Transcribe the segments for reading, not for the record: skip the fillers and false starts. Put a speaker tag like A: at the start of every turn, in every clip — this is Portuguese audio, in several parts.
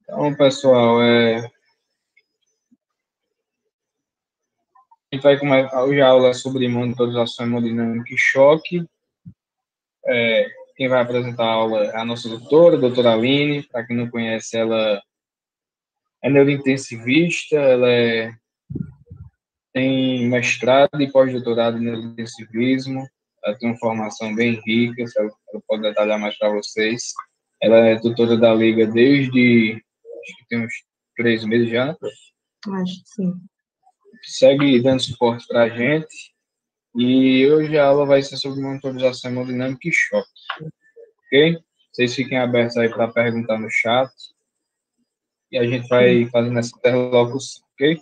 A: Então, pessoal, a gente vai começar hoje a aula sobre monitorização hemodinâmica e choque. Quem vai apresentar a aula é a nossa doutora Aline. Para quem não conhece, ela é neurointensivista, tem mestrado e pós-doutorado em neurointensivismo. Ela tem uma formação bem rica, ela pode detalhar mais para vocês. Ela é tutora da Liga desde, acho que tem uns 3 meses já.
B: Acho que sim.
A: Segue dando suporte para a gente. E hoje a aula vai ser sobre monitorização hemodinâmica e choque. Ok? Vocês fiquem abertos aí para perguntar no chat. E a gente vai fazendo essa interlocução, ok?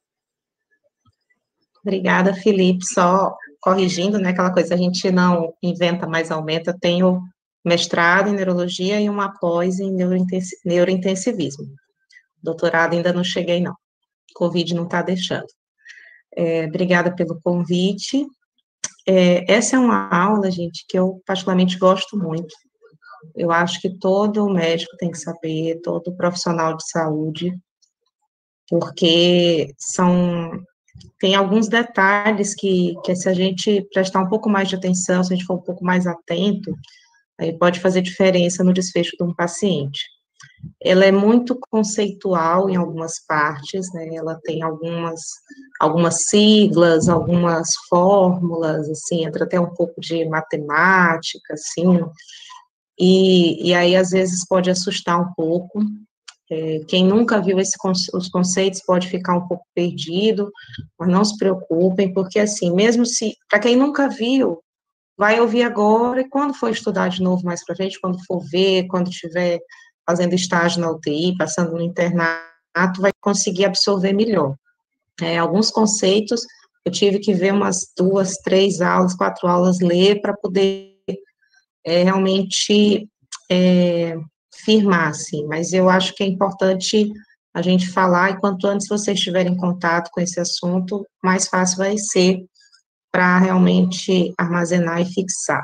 B: Obrigada, Felipe. Só corrigindo, né, aquela coisa, a gente não inventa mais aumenta. Eu tenho mestrado em neurologia e uma pós em neurointensivismo. Doutorado ainda não cheguei, não. Covid não está deixando. Obrigada pelo convite. Essa é uma aula, gente, que eu particularmente gosto muito. Eu acho que todo médico tem que saber, todo profissional de saúde, porque tem alguns detalhes que se a gente prestar um pouco mais de atenção, se a gente for um pouco mais atento, aí pode fazer diferença no desfecho de um paciente. Ela é muito conceitual em algumas partes, né, ela tem algumas siglas, algumas fórmulas, assim, entra até um pouco de matemática, assim, e aí às vezes pode assustar um pouco. Quem nunca viu os conceitos pode ficar um pouco perdido, mas não se preocupem, porque assim, mesmo se, para quem nunca viu, vai ouvir agora, e quando for estudar de novo mais para frente, quando for ver, quando estiver fazendo estágio na UTI, passando no internato, vai conseguir absorver melhor. Alguns conceitos, eu tive que ver umas 2, 3 aulas, 4 aulas, ler, para poder realmente firmar, assim, mas eu acho que é importante a gente falar, e quanto antes vocês tiverem contato com esse assunto, mais fácil vai ser para realmente armazenar e fixar.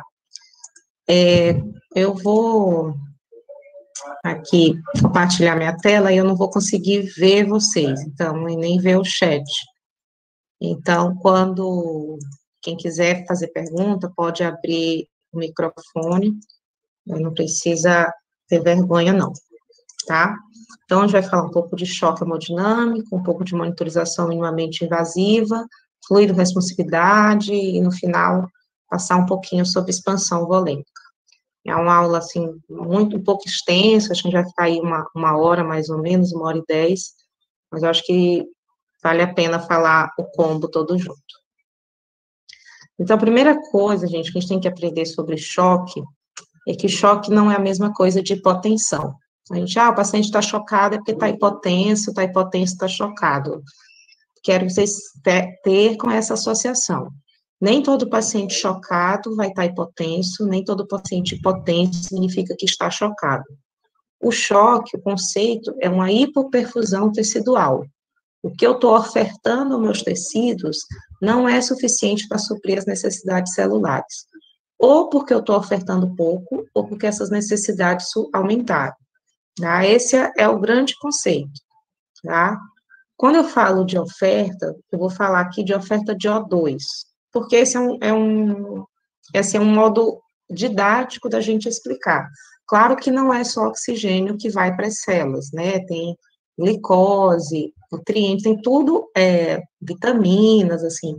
B: Eu vou aqui compartilhar minha tela e eu não vou conseguir ver vocês, então, e nem ver o chat. Então, quem quiser fazer pergunta, pode abrir o microfone, não precisa ter vergonha, não, tá? Então, a gente vai falar um pouco de choque hemodinâmico, um pouco de monitorização minimamente invasiva, fluido responsividade, e no final, passar um pouquinho sobre expansão volêmica. É uma aula, assim, um pouco extensa, acho que já ficar aí uma hora, mais ou menos, 1h10, mas eu acho que vale a pena falar o combo todo junto. Então, a primeira coisa, gente, que a gente tem que aprender sobre choque, é que choque não é a mesma coisa de hipotensão. A gente, o paciente está chocado é porque está hipotenso, está chocado. Quero que vocês ter com essa associação. Nem todo paciente chocado vai estar hipotenso, nem todo paciente hipotenso significa que está chocado. O choque, o conceito, é uma hipoperfusão tecidual. O que eu estou ofertando aos meus tecidos não é suficiente para suprir as necessidades celulares. Ou porque eu estou ofertando pouco, ou porque essas necessidades aumentaram. Tá? Esse é o grande conceito, tá? Quando eu falo de oferta, eu vou falar aqui de oferta de O2, porque esse é um modo didático da gente explicar. Claro que não é só oxigênio que vai para as células, né? Tem glicose, nutrientes, tem tudo, vitaminas, assim.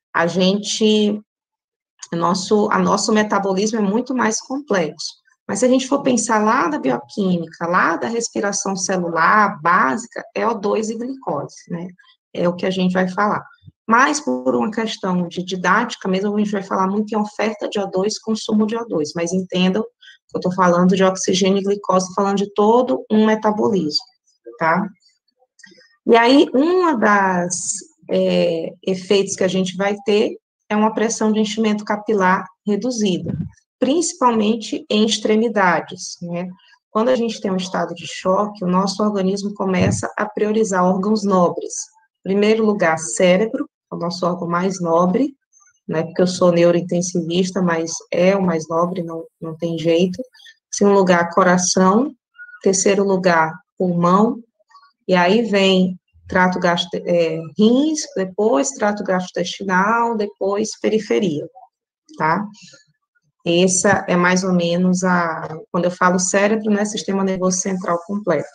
B: Nosso metabolismo é muito mais complexo. Mas se a gente for pensar lá da bioquímica, lá da respiração celular básica, é O2 e glicose, né? É o que a gente vai falar. Mas por uma questão de didática mesmo, a gente vai falar muito em oferta de O2, consumo de O2, mas entendam que eu estou falando de oxigênio e glicose, falando de todo um metabolismo, tá? E aí, uma das efeitos que a gente vai ter é uma pressão de enchimento capilar reduzida, principalmente em extremidades, né? Quando a gente tem um estado de choque, o nosso organismo começa a priorizar órgãos nobres. Em primeiro lugar, cérebro, é o nosso órgão mais nobre, né? Porque eu sou neurointensivista, mas é o mais nobre, não tem jeito. Em segundo lugar, coração. Em terceiro lugar, pulmão, e aí vem trato rins, depois trato gastrointestinal, depois periferia, tá? Essa é mais ou menos quando eu falo cérebro, né, sistema nervoso central completo.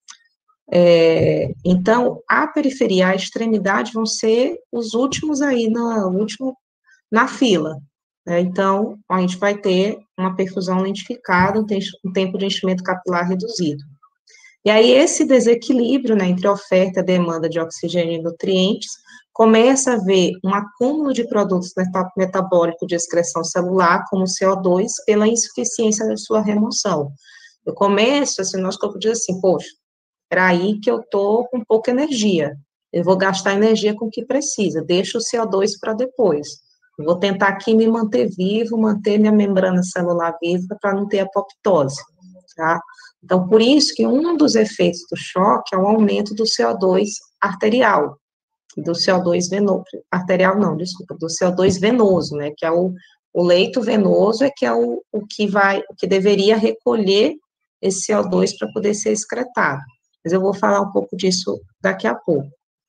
B: Então, a periferia, a extremidade vão ser os últimos aí, na fila, né? Então, a gente vai ter uma perfusão lentificada, um tempo de enchimento capilar reduzido. E aí, esse desequilíbrio, né, entre oferta e demanda de oxigênio e nutrientes, começa a haver um acúmulo de produtos metabólicos de excreção celular, como o CO2, pela insuficiência da sua remoção. Eu começo, assim, nosso corpo diz assim, poxa, era aí que eu estou com pouca energia, eu vou gastar energia com o que precisa, deixa o CO2 para depois. Eu vou tentar aqui me manter vivo, manter minha membrana celular viva para não ter apoptose, tá? Então, por isso que um dos efeitos do choque é o aumento do CO2 arterial, do CO2 venoso, arterial não, desculpa, do CO2 venoso, né, que é o leito venoso, que é o que deveria recolher esse CO2 para poder ser excretado. Mas eu vou falar um pouco disso daqui a pouco.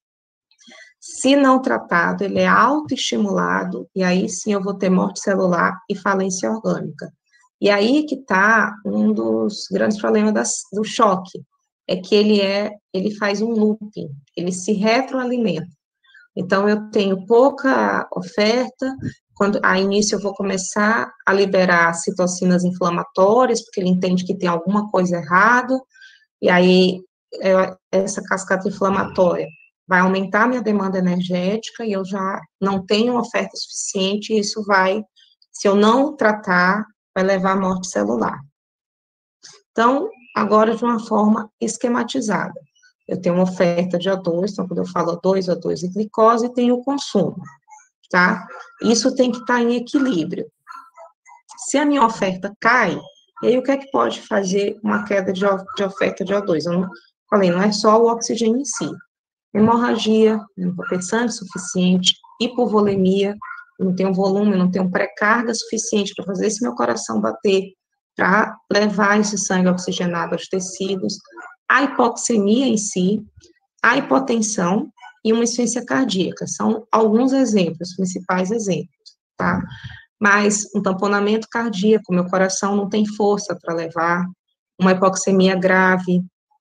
B: Se não tratado, ele é autoestimulado, e aí sim eu vou ter morte celular e falência orgânica. E aí que está um dos grandes problemas do choque, é que ele faz um looping, ele se retroalimenta. Então, eu tenho pouca oferta, quando a início eu vou começar a liberar citocinas inflamatórias, porque ele entende que tem alguma coisa errada, e aí essa cascata inflamatória vai aumentar minha demanda energética, e eu já não tenho oferta suficiente, e isso vai, se eu não tratar, vai levar à morte celular. Então, agora de uma forma esquematizada. Eu tenho uma oferta de O2, então quando eu falo O2 e glicose, tem o consumo, tá? Isso tem que estar em equilíbrio. Se a minha oferta cai, e aí o que é que pode fazer uma queda de oferta de O2? Eu não falei, não é só o oxigênio em si. Hemorragia, não vou ter sangue suficiente, hipovolemia, eu não tenho volume, eu não tenho pré-carga suficiente para fazer esse meu coração bater, para levar esse sangue oxigenado aos tecidos, a hipoxemia em si, a hipotensão e uma insuficiência cardíaca. São alguns exemplos, principais exemplos, tá? Mas um tamponamento cardíaco, meu coração não tem força para levar, uma hipoxemia grave,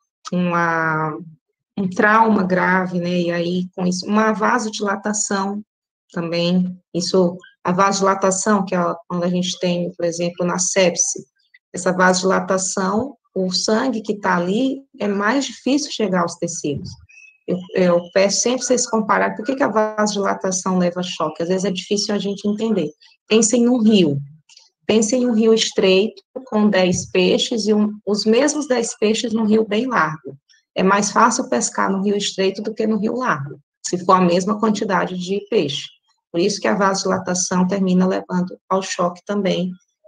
B: um trauma grave, né, e aí com isso, uma vasodilatação também, a vasodilatação, que é quando a gente tem, por exemplo, na sepse, essa vasodilatação, o sangue que está ali, é mais difícil chegar aos tecidos. Eu peço sempre vocês compararem, por que a vasodilatação leva a choque? Às vezes é difícil a gente entender. Pensem num rio. Pensem em um rio estreito, com 10 peixes, e os mesmos 10 peixes num rio bem largo. É mais fácil pescar no rio estreito do que no rio largo, se for a mesma quantidade de peixe. Por isso que a vasodilatação termina levando ao choque também,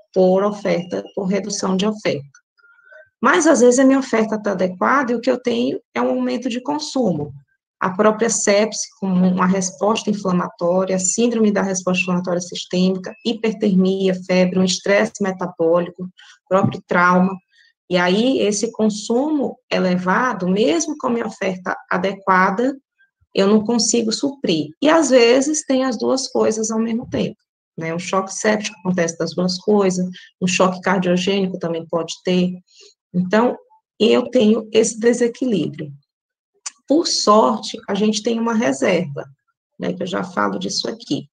B: por redução de oferta. Mas, às vezes, a minha oferta está adequada e o que eu tenho é um aumento de consumo. A própria sepse, com uma resposta inflamatória, síndrome da resposta inflamatória sistêmica, hipertermia, febre, um estresse metabólico, próprio trauma. E aí, esse consumo elevado, mesmo com a minha oferta adequada, eu não consigo suprir. E, às vezes, tem as duas coisas ao mesmo tempo, né? Um choque séptico acontece das duas coisas, um choque cardiogênico também pode ter. Então, eu tenho esse desequilíbrio. Por sorte, a gente tem uma reserva, né, que eu já falo disso aqui.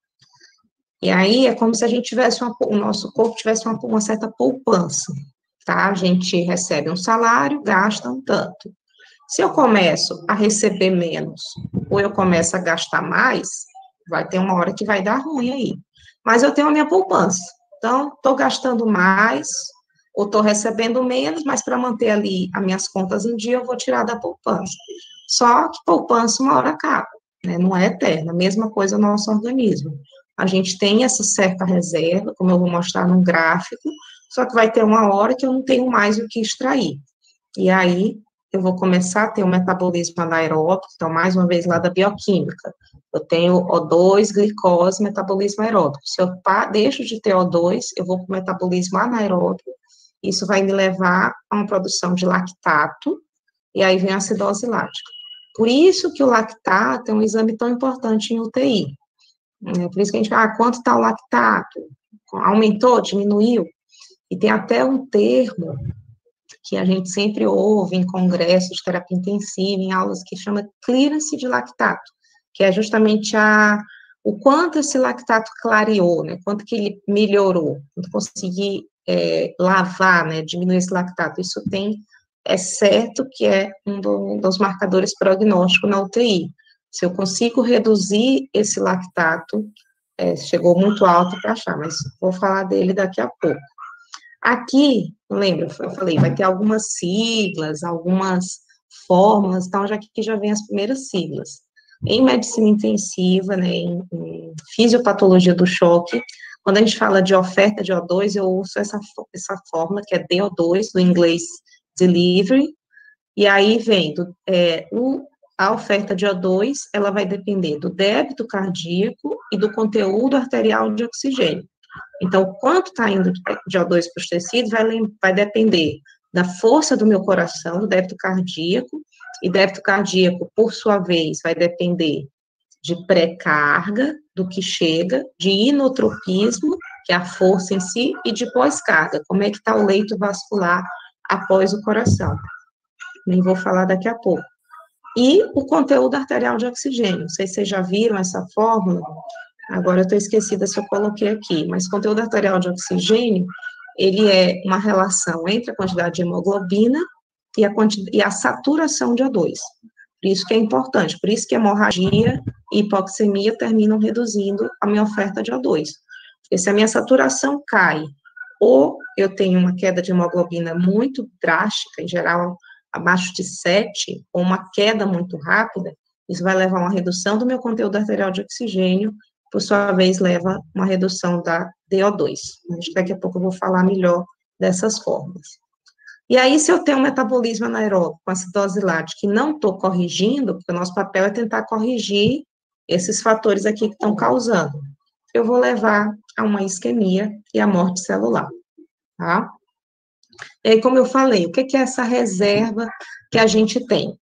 B: E aí, é como se a gente tivesse, o nosso corpo tivesse uma certa poupança, tá? A gente recebe um salário, gasta um tanto. Se eu começo a receber menos, ou eu começo a gastar mais, vai ter uma hora que vai dar ruim aí. Mas eu tenho a minha poupança. Então, estou gastando mais, ou estou recebendo menos, mas para manter ali as minhas contas em dia, eu vou tirar da poupança. Só que poupança uma hora acaba, né? Não é eterna. Mesma coisa no nosso organismo. A gente tem essa certa reserva, como eu vou mostrar num gráfico, só que vai ter uma hora que eu não tenho mais o que extrair. E aí, eu vou começar a ter um metabolismo anaeróbico, então, mais uma vez, lá da bioquímica. Eu tenho O2, glicose, metabolismo aeróbico. Se eu deixo de ter O2, eu vou para o metabolismo anaeróbico. Isso vai me levar a uma produção de lactato, e aí vem a acidose lática. Por isso que o lactato é um exame tão importante em UTI. Por isso que a gente fala, quanto está o lactato? Aumentou, diminuiu? E tem até um termo que a gente sempre ouve em congressos de terapia intensiva, em aulas, que chama clearance de lactato, que é justamente o quanto esse lactato clareou, né, quanto que ele melhorou, quanto conseguir lavar, né, diminuir esse lactato. Isso é certo que é um dos marcadores prognósticos na UTI. Se eu consigo reduzir esse lactato, chegou muito alto para achar, mas vou falar dele daqui a pouco. Aqui, lembra, eu falei, vai ter algumas siglas, algumas fórmulas, então já que já vem as primeiras siglas. Em medicina intensiva, né, em fisiopatologia do choque, quando a gente fala de oferta de O2, eu uso essa fórmula, que é DO2, do inglês delivery, e aí vem a oferta de O2, ela vai depender do débito cardíaco e do conteúdo arterial de oxigênio. Então, quanto está indo de O2 para os tecidos vai depender da força do meu coração, do débito cardíaco, e débito cardíaco, por sua vez, vai depender de pré-carga, do que chega, de inotropismo, que é a força em si, e de pós-carga, como é que está o leito vascular após o coração. Nem vou falar daqui a pouco. E o conteúdo arterial de oxigênio, não sei se vocês já viram essa fórmula, agora eu estou esquecida se eu coloquei aqui, mas conteúdo arterial de oxigênio, ele é uma relação entre a quantidade de hemoglobina e a saturação de O2. Por isso que é importante, por isso que hemorragia e hipoxemia terminam reduzindo a minha oferta de O2. Porque se a minha saturação cai, ou eu tenho uma queda de hemoglobina muito drástica, em geral abaixo de 7, ou uma queda muito rápida, isso vai levar a uma redução do meu conteúdo arterial de oxigênio, por sua vez, leva uma redução da DO2. Daqui a pouco eu vou falar melhor dessas formas. E aí, se eu tenho um metabolismo anaeróbico com acidose lática e não estou corrigindo, porque o nosso papel é tentar corrigir esses fatores aqui que estão causando, eu vou levar a uma isquemia e a morte celular, tá? E aí, como eu falei, o que é essa reserva que a gente tem?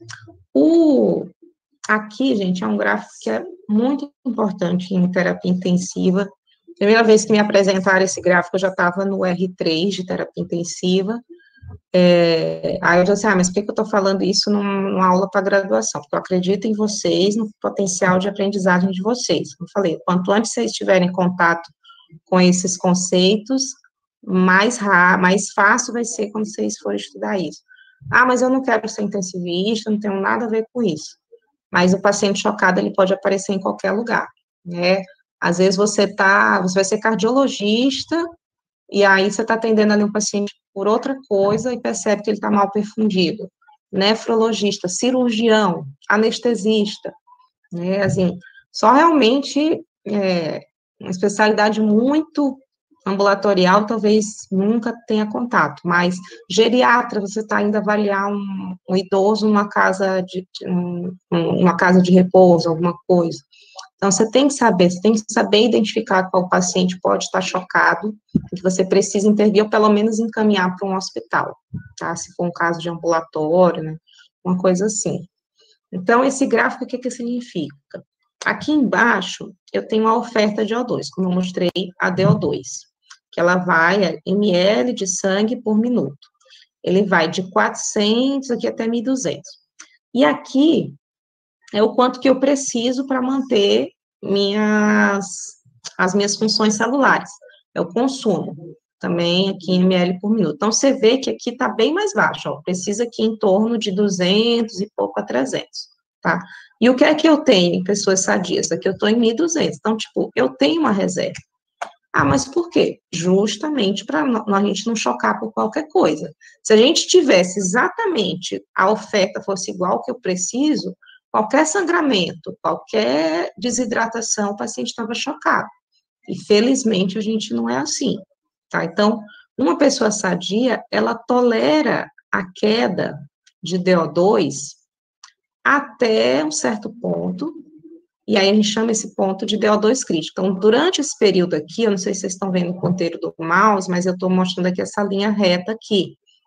B: Aqui, gente, é um gráfico que é muito importante em terapia intensiva. Primeira vez que me apresentaram esse gráfico, eu já estava no R3 de terapia intensiva. Aí eu disse, mas por que eu estou falando isso numa aula para graduação? Porque eu acredito em vocês, no potencial de aprendizagem de vocês. Como eu falei, quanto antes vocês tiverem contato com esses conceitos, mais fácil vai ser quando vocês forem estudar isso. Mas eu não quero ser intensivista, não tenho nada a ver com isso. Mas o paciente chocado, ele pode aparecer em qualquer lugar, né? Às vezes você vai ser cardiologista, e aí você está atendendo ali um paciente por outra coisa e percebe que ele está mal perfundido. Nefrologista, cirurgião, anestesista, né? Assim, só realmente uma especialidade muito ambulatorial, talvez nunca tenha contato, mas geriatra, você está indo avaliar um idoso numa casa uma casa de repouso, alguma coisa. Então, você tem que saber identificar qual paciente pode estar chocado, que você precisa intervir, ou pelo menos encaminhar para um hospital, tá? Se for um caso de ambulatório, né? Uma coisa assim. Então, esse gráfico, o que significa? Aqui embaixo, eu tenho a oferta de O2, como eu mostrei, a DO2, que ela vai a ml de sangue por minuto. Ele vai de 400 aqui até 1.200. E aqui é o quanto que eu preciso para manter as minhas funções celulares. É o consumo, também aqui em ml por minuto. Então, você vê que aqui está bem mais baixo, ó, precisa aqui em torno de 200 e pouco a 300, tá? E o que é que eu tenho em pessoas sadias? Aqui eu estou em 1.200, então, tipo, eu tenho uma reserva. Mas por quê? Justamente para a gente não chocar por qualquer coisa. Se a gente tivesse exatamente, a oferta fosse igual ao que eu preciso, qualquer sangramento, qualquer desidratação, o paciente estava chocado. E, felizmente, a gente não é assim, tá? Então, uma pessoa sadia, ela tolera a queda de DO2 até um certo ponto, e aí a gente chama esse ponto de DO2 crítico. Então, durante esse período aqui, eu não sei se vocês estão vendo o ponteiro do mouse, mas eu estou mostrando aqui essa linha reta aqui.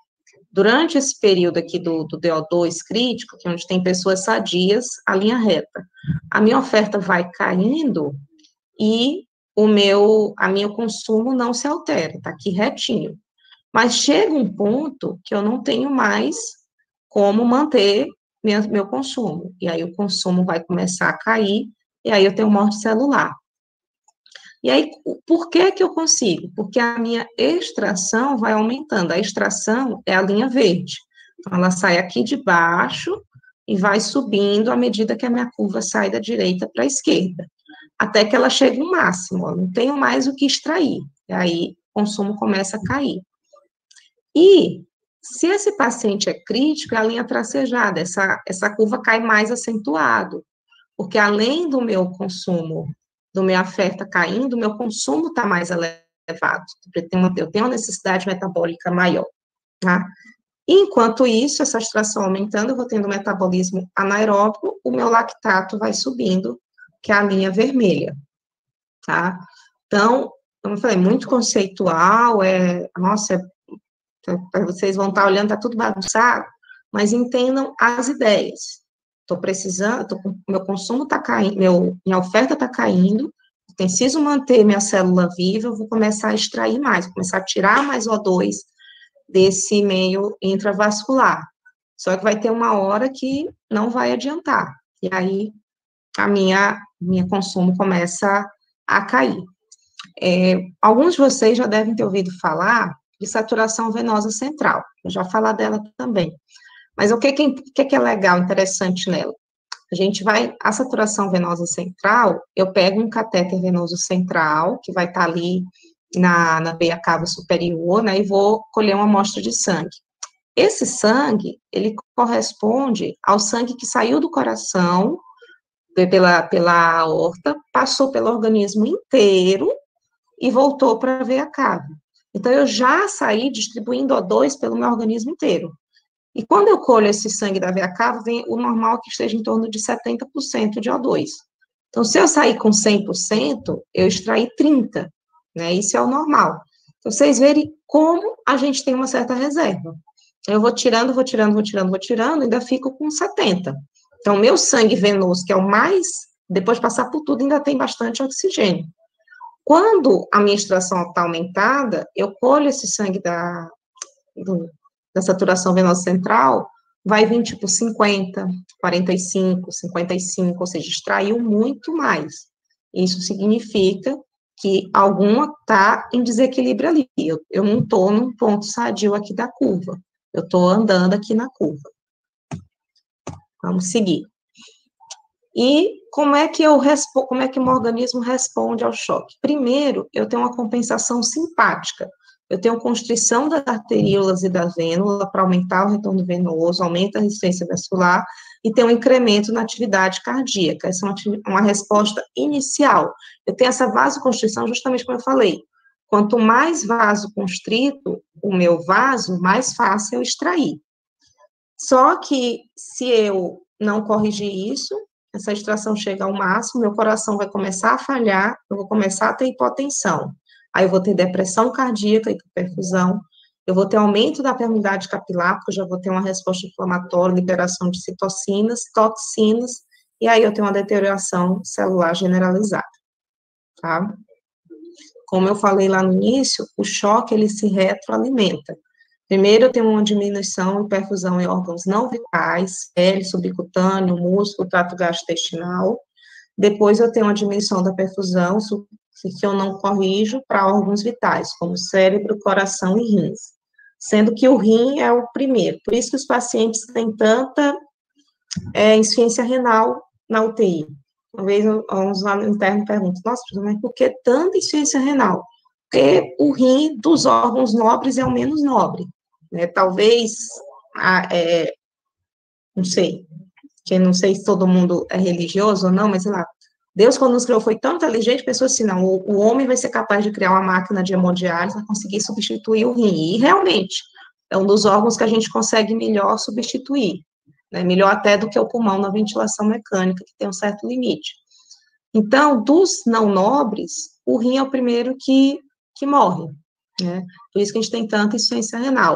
B: Durante esse período aqui do DO2 crítico, que é onde tem pessoas sadias, a linha reta, a minha oferta vai caindo e o meu consumo não se altera, está aqui retinho. Mas chega um ponto que eu não tenho mais como manter meu consumo. E aí o consumo vai começar a cair, e aí eu tenho morte celular. E aí, por que que eu consigo? Porque a minha extração vai aumentando. A extração é a linha verde. Então, ela sai aqui de baixo e vai subindo à medida que a minha curva sai da direita para a esquerda, até que ela chegue no máximo. Eu não tenho mais o que extrair. E aí, o consumo começa a cair. E, se esse paciente é crítico, é a linha tracejada. Essa curva cai mais acentuado, porque além do meu consumo, do minha oferta caindo, o meu consumo está mais elevado. Eu tenho uma necessidade metabólica maior, tá? Enquanto isso, essa extração aumentando, eu vou tendo metabolismo anaeróbico, o meu lactato vai subindo, que é a linha vermelha, tá? Então, como eu falei, muito conceitual, vocês vão estar olhando, está tudo bagunçado, mas entendam as ideias. Estou precisando, meu consumo está caindo, minha oferta está caindo, preciso manter minha célula viva, eu vou começar a extrair mais, vou começar a tirar mais O2 desse meio intravascular. Só que vai ter uma hora que não vai adiantar, e aí a minha consumo começa a cair. Alguns de vocês já devem ter ouvido falar de saturação venosa central, eu já falar dela também. Mas o que é legal, interessante nela? A saturação venosa central, eu pego um catéter venoso central, que vai estar ali na veia cava superior, né, e vou colher uma amostra de sangue. Esse sangue, ele corresponde ao sangue que saiu do coração, pela aorta, passou pelo organismo inteiro e voltou para a veia cava. Então, eu já saí distribuindo O2 pelo meu organismo inteiro. E quando eu colho esse sangue da veia cava, vem o normal que esteja em torno de 70% de O2. Então, se eu sair com 100%, eu extraí 30%, né? Isso é o normal. Então, vocês verem como a gente tem uma certa reserva. Eu vou tirando, ainda fico com 70%. Então, meu sangue venoso, que é o mais, depois de passar por tudo, ainda tem bastante oxigênio. Quando a minha extração está aumentada, eu colho esse sangue da saturação venosa central, vai vir tipo 50, 45, 55, ou seja, extraiu muito mais. Isso significa que alguma está em desequilíbrio ali. Eu não estou num ponto sadio aqui da curva. Eu estou andando aqui na curva. Vamos seguir. E como é que meu organismo responde ao choque? Primeiro, eu tenho uma compensação simpática. Eu tenho constrição das arteríolas e da vênula para aumentar o retorno venoso, aumenta a resistência vascular e tem um incremento na atividade cardíaca. Essa é uma resposta inicial. Eu tenho essa vasoconstrição justamente como eu falei. Quanto mais vasoconstrito o meu vaso, mais fácil eu extrair. Só que se eu não corrigir isso, essa extração chega ao máximo, meu coração vai começar a falhar, eu vou começar a ter hipotensão. Aí eu vou ter depressão cardíaca, hiperperfusão, eu vou ter aumento da permeabilidade capilar, porque eu já vou ter uma resposta inflamatória, liberação de citocinas, toxinas, e aí eu tenho uma deterioração celular generalizada, tá? Como eu falei lá no início, o choque, ele se retroalimenta. Primeiro, eu tenho uma diminuição em perfusão em órgãos não vitais, pele, subcutâneo, músculo, trato gastrointestinal. Depois, eu tenho uma diminuição da perfusão, que eu não corrijo, para órgãos vitais, como cérebro, coração e rins. Sendo que o rim é o primeiro. Por isso que os pacientes têm tanta insuficiência renal na UTI. Uma vez, uns lá no interno perguntam, nossa, mas por que tanta insuficiência renal? Porque o rim dos órgãos nobres é o menos nobre. Né? Talvez, não sei, que não sei se todo mundo é religioso ou não, mas sei lá, Deus, quando nos criou, foi tão inteligente, pensou assim, não, o homem vai ser capaz de criar uma máquina de hemodiálise para conseguir substituir o rim, e realmente, é um dos órgãos que a gente consegue melhor substituir, né, melhor até do que o pulmão na ventilação mecânica, que tem um certo limite. Então, dos não nobres, o rim é o primeiro que morre, né, por isso que a gente tem tanta insuficiência renal.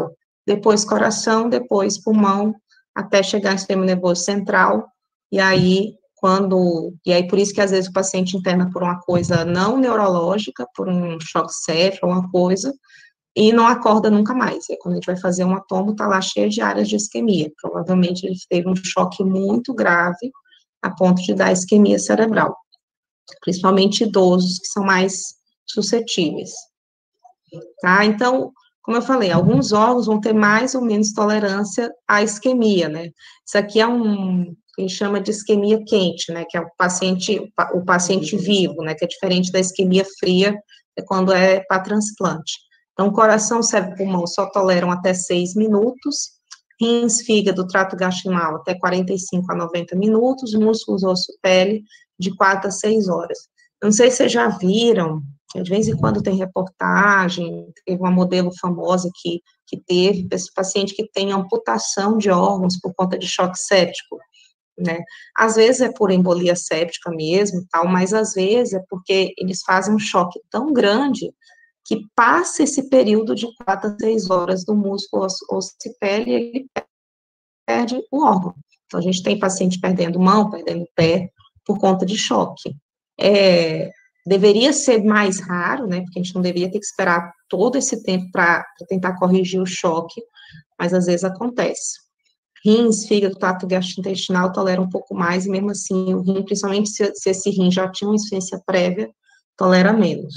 B: depois coração, depois pulmão, até chegar no sistema nervoso central, e aí por isso que às vezes o paciente interna por uma coisa não neurológica, por um choque séptico, uma coisa, e não acorda nunca mais. E quando a gente vai fazer um tomo, tá lá cheio de áreas de isquemia. Provavelmente ele teve um choque muito grave, a ponto de dar isquemia cerebral. Principalmente idosos, que são mais suscetíveis. Tá? Então, como eu falei, alguns órgãos vão ter mais ou menos tolerância à isquemia, né? Isso aqui é que a gente chama de isquemia quente, né? Que é o paciente vivo, né? Que é diferente da isquemia fria, é quando é para transplante. Então, coração, cérebro e pulmão só toleram até 6 minutos, rins, fígado, trato gastrointestinal até 45 a 90 minutos, músculos, osso, pele, de 4 a 6 horas. Eu não sei se vocês já viram, de vez em quando tem reportagem, teve uma modelo famosa que teve esse paciente que tem amputação de órgãos por conta de choque séptico, né? Às vezes é por embolia séptica mesmo, tal, mas às vezes é porque eles fazem um choque tão grande que passa esse período de 4 a 6 horas do músculo osso e pele, e ele perde o órgão. Então, a gente tem paciente perdendo mão, perdendo pé, por conta de choque. Deveria ser mais raro, né, porque a gente não deveria ter que esperar todo esse tempo para tentar corrigir o choque, mas às vezes acontece. Rins, fígado, trato gastrointestinal toleram um pouco mais, e mesmo assim, o rim, principalmente se esse rim já tinha uma insuficiência prévia, tolera menos.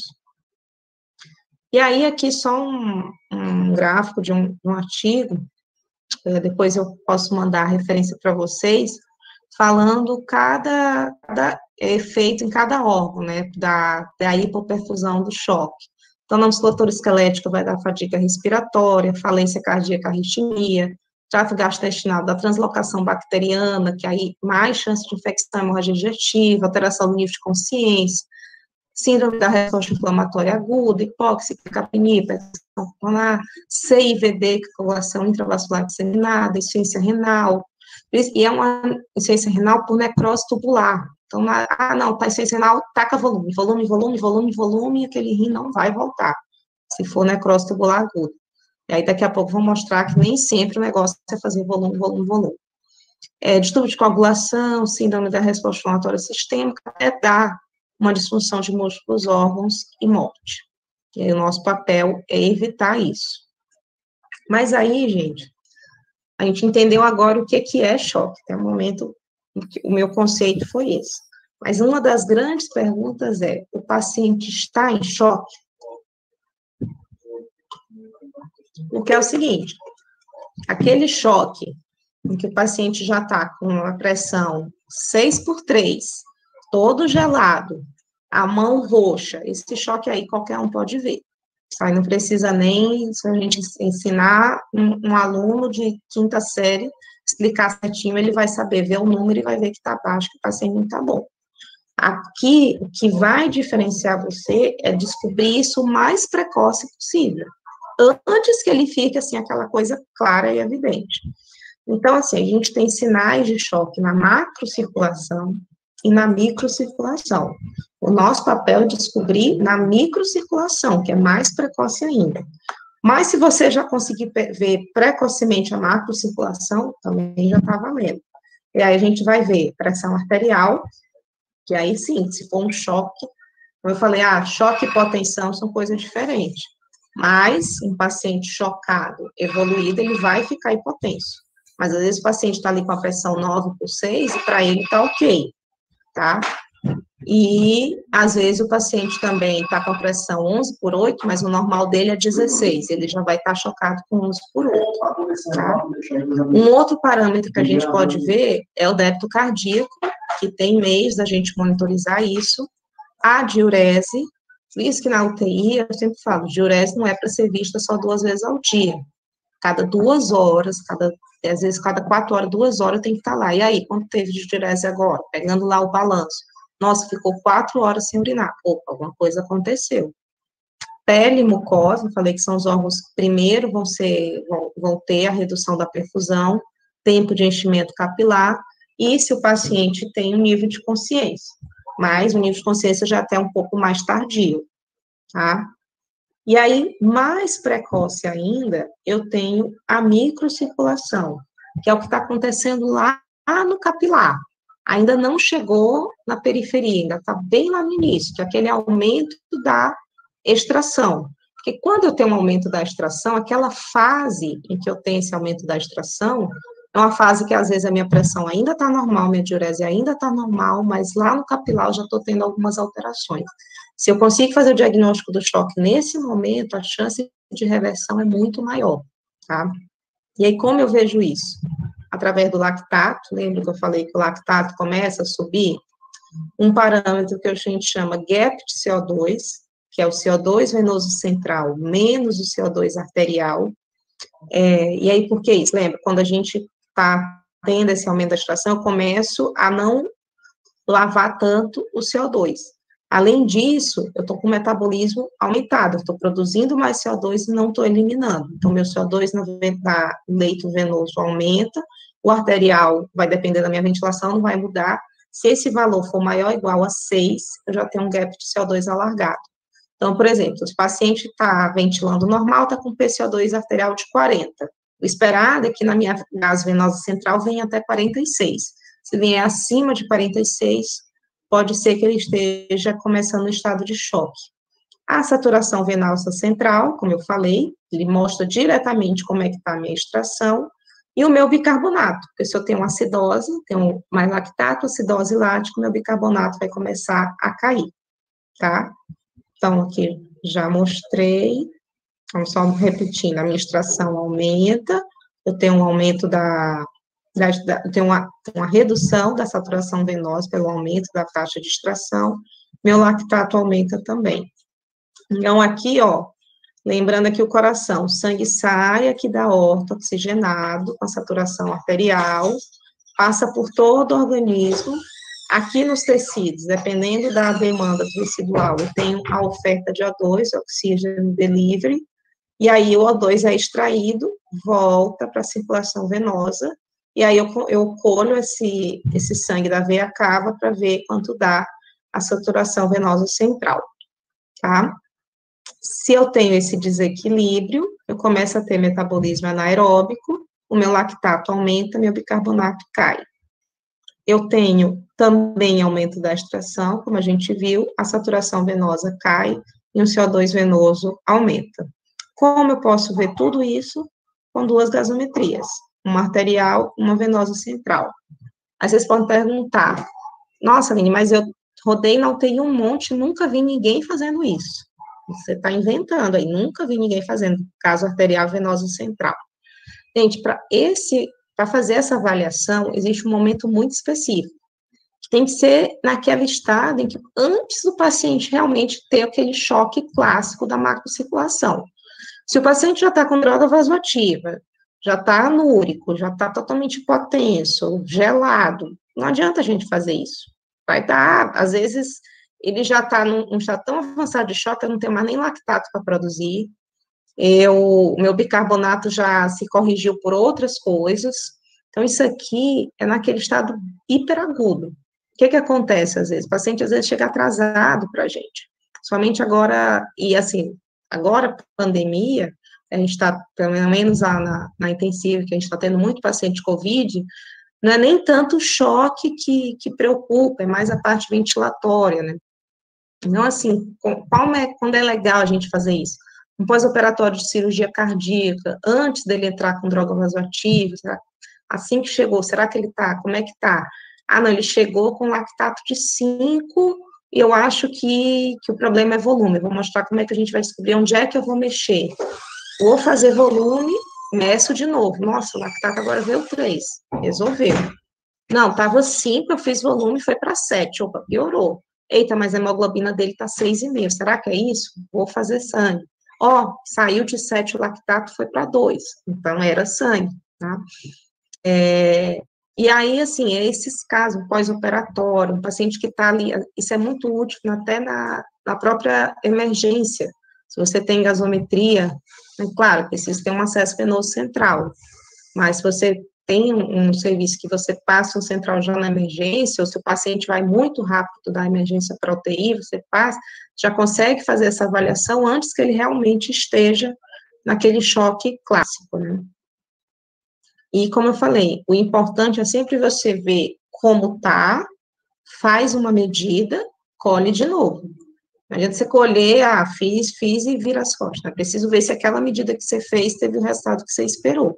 B: E aí, aqui só um gráfico de um artigo, depois eu posso mandar a referência para vocês, falando cada efeito em cada órgão, né, da hipoperfusão do choque. Então, na musculatura esquelética vai dar fadiga respiratória, falência cardíaca, arritmia, trato gastrointestinal da translocação bacteriana, que aí mais chance de infecção, hemorragia digestiva, alteração do nível de consciência, síndrome da resposta inflamatória aguda, hipóxia, capnia, hipertensão pulmonar, CIVD, coagulação intravascular disseminada, insuficiência renal, e é uma insuficiência renal por necrose tubular. Então, tá insuficiência renal, taca volume, e aquele rim não vai voltar, se for necrose tubular aguda. E aí, daqui a pouco, vou mostrar que nem sempre o negócio é fazer volume. Distúrbio de coagulação, síndrome da resposta inflamatória sistêmica, até dar uma disfunção de múltiplos órgãos e morte. E aí, o nosso papel é evitar isso. Mas aí, gente, a gente entendeu agora o que é choque. Até o momento, o meu conceito foi esse. Mas uma das grandes perguntas é, o paciente está em choque? Porque é o seguinte, aquele choque em que o paciente já está com uma pressão 6/3, todo gelado, a mão roxa, esse choque aí qualquer um pode ver. Isso aí não precisa nem, se a gente ensinar um aluno de quinta série, explicar certinho, ele vai saber ver o número e vai ver que está baixo, que o paciente não está bom. Aqui, o que vai diferenciar você é descobrir isso o mais precoce possível, antes que ele fique, assim, aquela coisa clara e evidente. Então, assim, a gente tem sinais de choque na macrocirculação e na microcirculação. O nosso papel é descobrir na microcirculação, que é mais precoce ainda. Mas se você já conseguir ver precocemente a macrocirculação, também já está valendo. E aí a gente vai ver pressão arterial, que aí sim, se for um choque, como eu falei, choque e hipotensão são coisas diferentes. Mas um paciente chocado, evoluído, ele vai ficar hipotenso. Mas às vezes o paciente está ali com a pressão 9/6 e para ele está ok, tá? E às vezes o paciente também está com a pressão 11/8, mas o normal dele é 16, ele já vai estar chocado com 11/8, tá? Um outro parâmetro que a gente pode ver é o débito cardíaco, que tem meios da gente monitorizar isso, a diurese, por isso que na UTI, eu sempre falo, diurese não é para ser vista só 2 vezes ao dia, cada 2 horas, às vezes cada 4 horas, 2 horas tem que estar lá. E aí, quanto teve de diurese agora? Pegando lá o balanço. Nossa, ficou 4 horas sem urinar. Opa, alguma coisa aconteceu. Pele e mucosa, falei que são os órgãos que primeiro vão ter a redução da perfusão, tempo de enchimento capilar, e se o paciente tem um nível de consciência. Mas o nível de consciência já até um pouco mais tardio, tá? E aí, mais precoce ainda, eu tenho a microcirculação, que é o que está acontecendo lá no capilar. Ainda não chegou na periferia, ainda está bem lá no início, que é aquele aumento da extração. Porque quando eu tenho um aumento da extração, aquela fase em que eu tenho esse aumento da extração, é uma fase que às vezes a minha pressão ainda está normal, minha diurese ainda está normal, mas lá no capilar eu já estou tendo algumas alterações. Se eu consigo fazer o diagnóstico do choque nesse momento, a chance de reversão é muito maior, tá? E aí, como eu vejo isso? Através do lactato, lembra que eu falei que o lactato começa a subir? Um parâmetro que a gente chama gap de CO2, que é o CO2 venoso central menos o CO2 arterial. E aí, por que isso? Lembra, quando a gente está tendo esse aumento da extração, eu começo a não lavar tanto o CO2. Além disso, eu estou com o metabolismo aumentado, eu estou produzindo mais CO2 e não estou eliminando. Então, meu CO2 no leito venoso aumenta, o arterial vai depender da minha ventilação, não vai mudar. Se esse valor for maior ou igual a 6, eu já tenho um gap de CO2 alargado. Então, por exemplo, se o paciente está ventilando normal, está com PCO2 arterial de 40. O esperado é que na minha gase venosa central venha até 46. Se vier acima de 46, pode ser que ele esteja começando o estado de choque. A saturação venosa central, como eu falei, ele mostra diretamente como é que está a minha extração, e o meu bicarbonato, porque se eu tenho acidose, tenho mais lactato, acidose lática, meu bicarbonato vai começar a cair, tá? Então, aqui já mostrei, vamos só repetindo, a minha extração aumenta, eu tenho um aumento eu tenho uma redução da saturação venosa pelo aumento da taxa de extração, meu lactato aumenta também. Então, aqui, ó, lembrando aqui o coração, o sangue sai aqui da aorta, oxigenado, com a saturação arterial, passa por todo o organismo. Aqui nos tecidos, dependendo da demanda tecidual, eu tenho a oferta de O2, oxígeno delivery, e aí o O2 é extraído, volta para a circulação venosa, e aí eu colho esse sangue da veia cava para ver quanto dá a saturação venosa central, tá? Se eu tenho esse desequilíbrio, eu começo a ter metabolismo anaeróbico, o meu lactato aumenta, meu bicarbonato cai. Eu tenho também aumento da extração, como a gente viu, a saturação venosa cai e o CO2 venoso aumenta. Como eu posso ver tudo isso? Com duas gasometrias, uma arterial, uma venosa central. Aí vocês podem perguntar, nossa, Aline, mas eu rodei na UTI um monte, nunca vi ninguém fazendo isso. Você está inventando aí, nunca vi ninguém fazendo caso arterial venosa central. Gente, para fazer essa avaliação, existe um momento muito específico. Tem que ser naquele estado em que, antes do paciente realmente ter aquele choque clássico da macrocirculação. Se o paciente já está com droga vasoativa, já está anúrico, já está totalmente hipotenso, gelado, não adianta a gente fazer isso. Vai dar, às vezes, ele já está num estado tão avançado de choque, eu não tenho mais nem lactato para produzir, meu bicarbonato já se corrigiu por outras coisas. Então, isso aqui é naquele estado hiperagudo. O que acontece, às vezes? O paciente, às vezes, chega atrasado para a gente. Somente agora, e assim, agora, pandemia, a gente está, pelo menos na intensiva, que a gente está tendo muito paciente COVID, não é nem tanto o choque que preocupa, é mais a parte ventilatória, né? Então, assim, quando é legal a gente fazer isso? Um pós-operatório de cirurgia cardíaca, antes dele entrar com droga vasoativa, assim que chegou, será que ele tá? Como é que tá? Ah, não, ele chegou com lactato de 5, e eu acho que o problema é volume. Eu vou mostrar como é que a gente vai descobrir onde é que eu vou mexer. Vou fazer volume, meço de novo. Nossa, o lactato agora veio 3, resolveu. Não, tava 5, eu fiz volume, foi para 7, opa, piorou. Eita, mas a hemoglobina dele tá 6,5, será que é isso? Vou fazer sangue. Ó, saiu de 7 o lactato, foi para 2, então era sangue, tá? E aí, assim, esses casos, pós-operatório, um paciente que está ali, isso é muito útil até na própria emergência. Se você tem gasometria, é claro, precisa ter um acesso venoso central, mas se você tem um serviço que você passa um central já na emergência, ou se o paciente vai muito rápido da emergência para a UTI, você passa, já consegue fazer essa avaliação antes que ele realmente esteja naquele choque clássico, né? E, como eu falei, o importante é sempre você ver como tá, faz uma medida, colhe de novo. Não adianta você colher, fiz e vira as costas. É preciso ver se aquela medida que você fez teve o resultado que você esperou.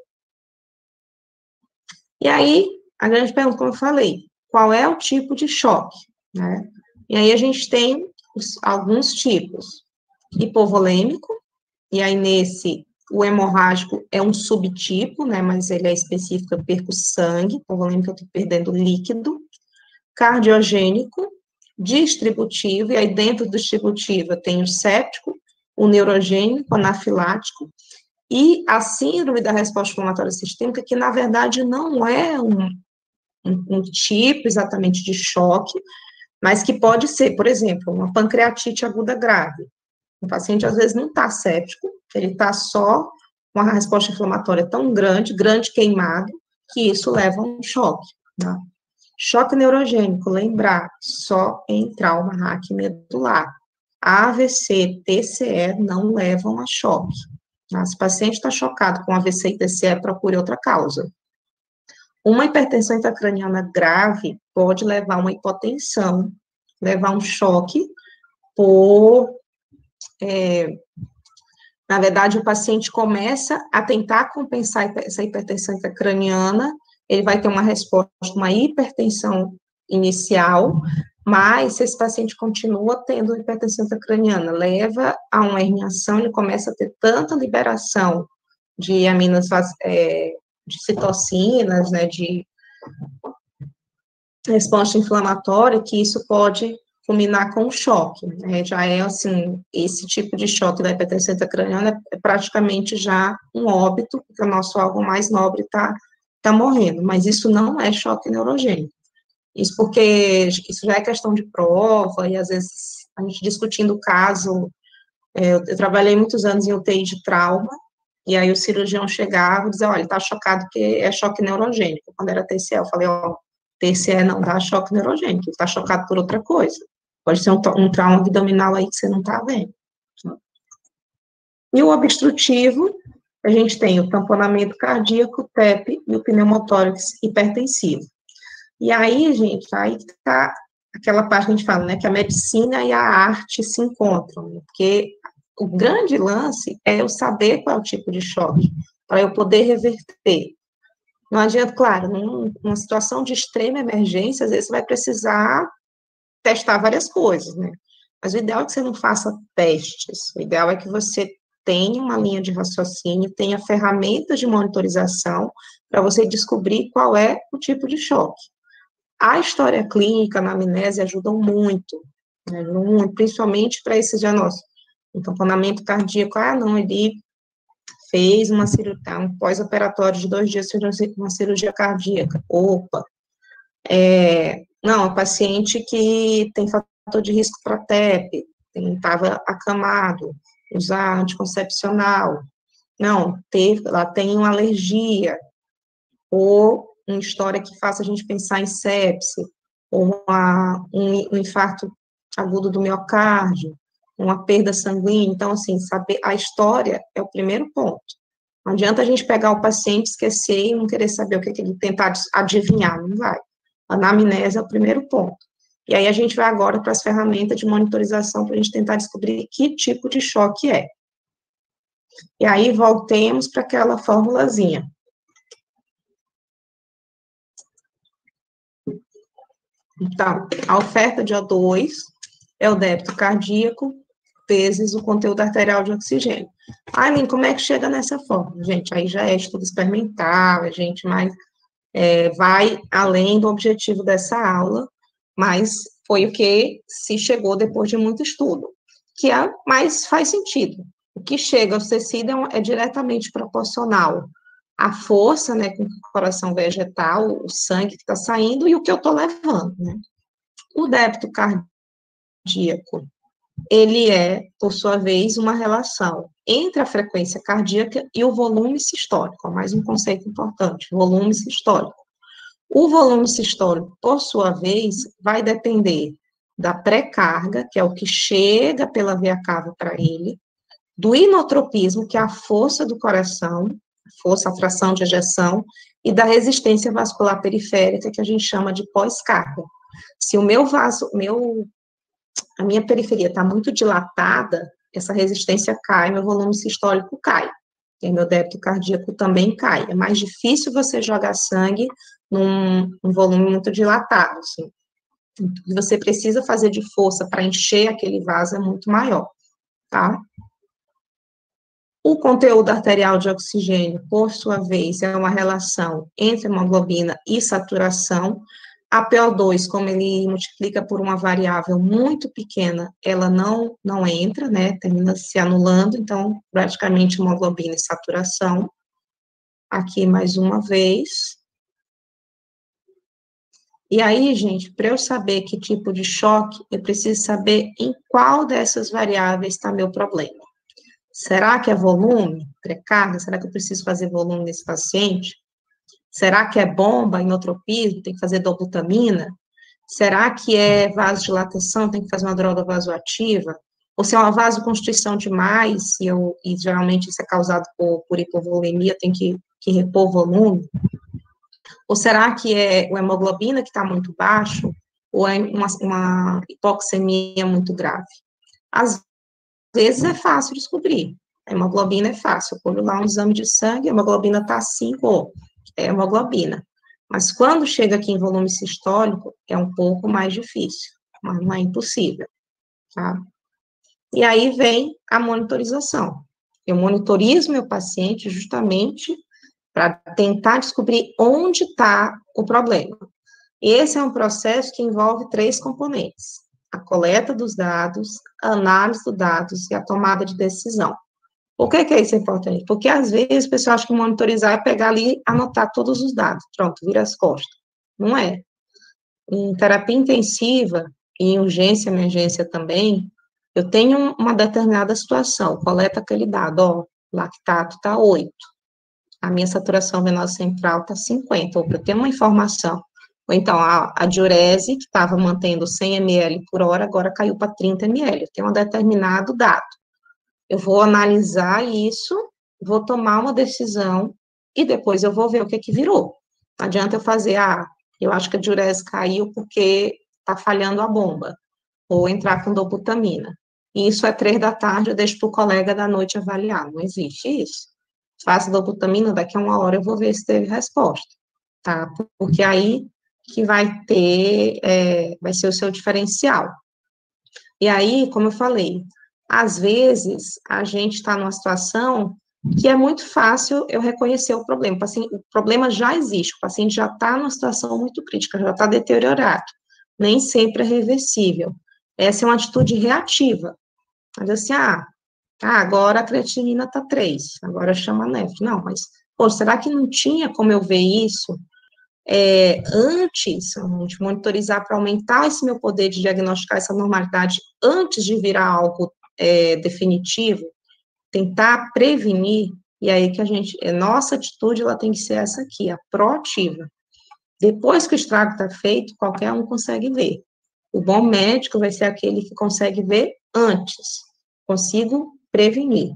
B: E aí, a grande pergunta, como eu falei, qual é o tipo de choque, né? E aí a gente tem alguns tipos. Hipovolêmico, e aí nesse, o hemorrágico é um subtipo, né, mas ele é específico, eu perco sangue, hipovolêmico eu estou perdendo líquido. Cardiogênico, distributivo, e aí dentro do distributivo eu tenho o séptico, o neurogênico, anafilático, e a síndrome da resposta inflamatória sistêmica, que na verdade não é um tipo exatamente de choque, mas que pode ser, por exemplo, uma pancreatite aguda grave. O paciente às vezes não está séptico, ele está só com uma resposta inflamatória tão grande, queimado, que isso leva a um choque, tá? Choque neurogênico, lembrar, só em trauma raquimedular. AVC, TCE não levam a choque. Se o paciente está chocado com AVC e TCE, procure outra causa. Uma hipertensão intracraniana grave pode levar a uma hipotensão, levar um choque na verdade, o paciente começa a tentar compensar essa hipertensão intracraniana, ele vai ter uma resposta, uma hipertensão inicial, mas se esse paciente continua tendo hipertensão intracraniana, leva a uma herniação, ele começa a ter tanta liberação de aminas, de citocinas, né, de resposta inflamatória, que isso pode culminar com um choque, né? Já é, assim, esse tipo de choque da hipertensão intracraniana é praticamente já um óbito, porque o nosso órgão mais nobre tá morrendo, mas isso não é choque neurogênico. Isso porque isso já é questão de prova, e às vezes a gente discutindo o caso, eu trabalhei muitos anos em UTI de trauma, e aí o cirurgião chegava e dizia, olha, ele tá chocado porque é choque neurogênico. Quando era TCE, eu falei, TCE não dá choque neurogênico, ele tá chocado por outra coisa. Pode ser um trauma abdominal aí que você não tá vendo. E o obstrutivo, a gente tem o tamponamento cardíaco, TEP, e o pneumotórax hipertensivo. E aí, gente, aí tá aquela parte que a gente fala, né, que a medicina e a arte se encontram, né, porque o grande lance é eu saber qual é o tipo de choque, para eu poder reverter. Não adianta, claro, numa situação de extrema emergência, às vezes você vai precisar testar várias coisas, né? Mas o ideal é que você não faça testes, o ideal é que você tenha uma linha de raciocínio, tenha ferramentas de monitorização para você descobrir qual é o tipo de choque. A história clínica, a anamnese ajudam muito, né? Ajudam muito, principalmente para esse diagnóstico. Um tamponamento cardíaco, não, ele fez uma cirurgia, um pós-operatório de 2 dias, fez uma cirurgia cardíaca. Opa! Não, a paciente que tem fator de risco para TEP, estava acamado, usar anticoncepcional. Não, ela tem uma alergia, ou uma história que faça a gente pensar em sepse, ou um infarto agudo do miocárdio, uma perda sanguínea. Então, assim, saber a história é o primeiro ponto. Não adianta a gente pegar o paciente, esquecer e não querer saber o que ele tentar adivinhar, não vai. A anamnese é o primeiro ponto. E aí a gente vai agora para as ferramentas de monitorização para a gente tentar descobrir que tipo de choque é. E aí voltemos para aquela formulazinha. Então, a oferta de O2 é o débito cardíaco vezes o conteúdo arterial de oxigênio. Aileen, como é que chega nessa fórmula? Gente, aí já é estudo experimental, a gente mais vai além do objetivo dessa aula, mas foi o que se chegou depois de muito estudo, que mais faz sentido. O que chega ao tecido é diretamente proporcional à força, né, com o coração vegetal, o sangue que está saindo e o que eu estou levando, né. O débito cardíaco ele é, por sua vez, uma relação entre a frequência cardíaca e o volume sistólico. Mais um conceito importante, volume sistólico. O volume sistólico, por sua vez, vai depender da pré-carga, que é o que chega pela veia cava para ele, do inotropismo, que é a força do coração, a fração de ejeção, e da resistência vascular periférica, que a gente chama de pós-carga. Se o meu vaso, a minha periferia está muito dilatada, essa resistência cai, meu volume sistólico cai. E meu débito cardíaco também cai. É mais difícil você jogar sangue num volume muito dilatado, assim. O que você precisa fazer de força para encher aquele vaso é muito maior, tá? O conteúdo arterial de oxigênio, por sua vez, é uma relação entre hemoglobina e saturação. A PO2, como ele multiplica por uma variável muito pequena, ela não entra, né, termina se anulando, então, praticamente hemoglobina e saturação. Aqui, mais uma vez. E aí, gente, para eu saber que tipo de choque, eu preciso saber em qual dessas variáveis está meu problema. Será que é volume, pré-carga? Será que eu preciso fazer volume nesse paciente? Será que é bomba, inotropismo, tem que fazer dobutamina? Será que é vasodilatação, tem que fazer uma droga vasoativa? Ou se é uma vasoconstrição demais, e geralmente isso é causado por hipovolemia, tem que repor volume? Ou será que é a hemoglobina que está muito baixo, ou é uma hipoxemia muito grave? Às vezes é fácil descobrir. A hemoglobina é fácil. Eu ponho lá um exame de sangue, a hemoglobina está 5, é hemoglobina. Mas quando chega aqui em volume sistólico, é um pouco mais difícil, mas não é impossível, tá? E aí vem a monitorização. Eu monitorizo meu paciente justamente para tentar descobrir onde está o problema. Esse é um processo que envolve 3 componentes: a coleta dos dados, a análise dos dados e a tomada de decisão. Por que isso é importante? Porque, às vezes, o pessoal acha que monitorizar é pegar ali e anotar todos os dados. Pronto, vira as costas. Não é. Em terapia intensiva e em urgência, emergência também, eu tenho uma determinada situação, coleta aquele dado, ó, lactato está 8, a minha saturação venosa central está 50, ou eu tenho uma informação. Ou então, a diurese, que estava mantendo 100 ml por hora, agora caiu para 30 ml. Eu tenho um determinado dado. Eu vou analisar isso, vou tomar uma decisão, e depois eu vou ver o que virou. Não adianta eu fazer, eu acho que a diurese caiu porque está falhando a bomba, ou entrar com dobutamina. E isso é 3 da tarde, eu deixo para o colega da noite avaliar. Não existe isso. Faço dobutamina, daqui a 1 hora eu vou ver se teve resposta, tá? Porque aí que vai ter, vai ser o seu diferencial. E aí, como eu falei, às vezes a gente está numa situação que é muito fácil eu reconhecer o problema. O problema já existe, o paciente já está numa situação muito crítica, já está deteriorado. Nem sempre é reversível. Essa é uma atitude reativa. Mas assim, agora a creatinina está 3, agora chama a nef. Não, mas, será que não tinha como eu ver isso antes, de monitorizar para aumentar esse meu poder de diagnosticar essa normalidade antes de virar algo definitivo, tentar prevenir, e aí que nossa atitude, ela tem que ser essa aqui, a proativa. Depois que o estrago está feito, qualquer um consegue ver. O bom médico vai ser aquele que consegue ver antes. Consigo prevenir.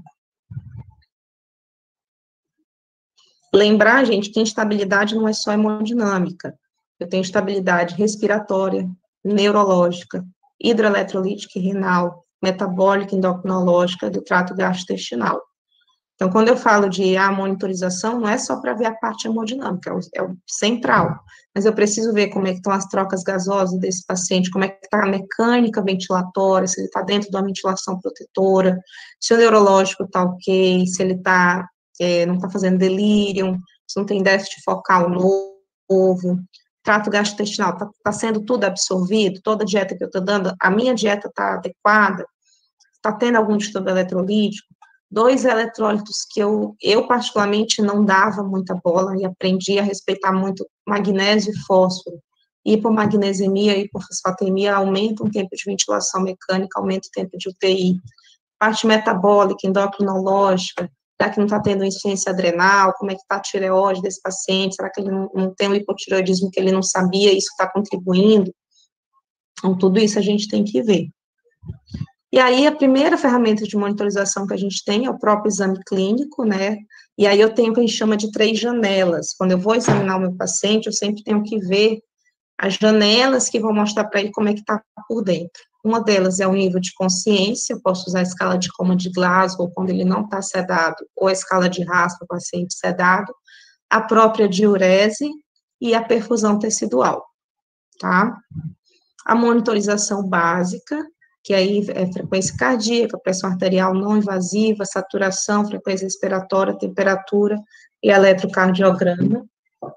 B: Lembrar, gente, que instabilidade não é só hemodinâmica. Eu tenho instabilidade respiratória, neurológica, hidroeletrolítica e renal, metabólica, endocrinológica, do trato gastrointestinal. Então, quando eu falo de monitorização, não é só para ver a parte hemodinâmica, é o central. Mas eu preciso ver como é que estão as trocas gasosas desse paciente, como é que está a mecânica ventilatória, se ele está dentro de uma ventilação protetora, se o neurológico está ok, se ele não está fazendo delírio, se não tem déficit focal novo, trato gastrointestinal, está sendo tudo absorvido, toda a dieta que eu estou dando, a minha dieta está adequada, está tendo algum distúrbio eletrolítico. 2 eletrólitos que eu particularmente não dava muita bola e aprendi a respeitar muito, magnésio e fósforo. hipomagnesemia, hipofosfatemia, aumenta o tempo de ventilação mecânica, aumenta o tempo de UTI. Parte metabólica, endocrinológica, será que não está tendo insuficiência adrenal? Como é que está a tireoide desse paciente? Será que ele não tem um hipotireoidismo que ele não sabia? Isso está contribuindo? Então, tudo isso a gente tem que ver. E aí, a primeira ferramenta de monitorização que a gente tem é o próprio exame clínico, né? E aí eu tenho o que a gente chama de 3 janelas. Quando eu vou examinar o meu paciente, eu sempre tenho que ver as janelas que vão mostrar para ele como é que está por dentro. Uma delas é o nível de consciência, eu posso usar a escala de coma de Glasgow quando ele não está sedado, ou a escala de RASS para o paciente sedado, a própria diurese e a perfusão tecidual, tá? A monitorização básica, que aí é frequência cardíaca, pressão arterial não invasiva, saturação, frequência respiratória, temperatura e eletrocardiograma.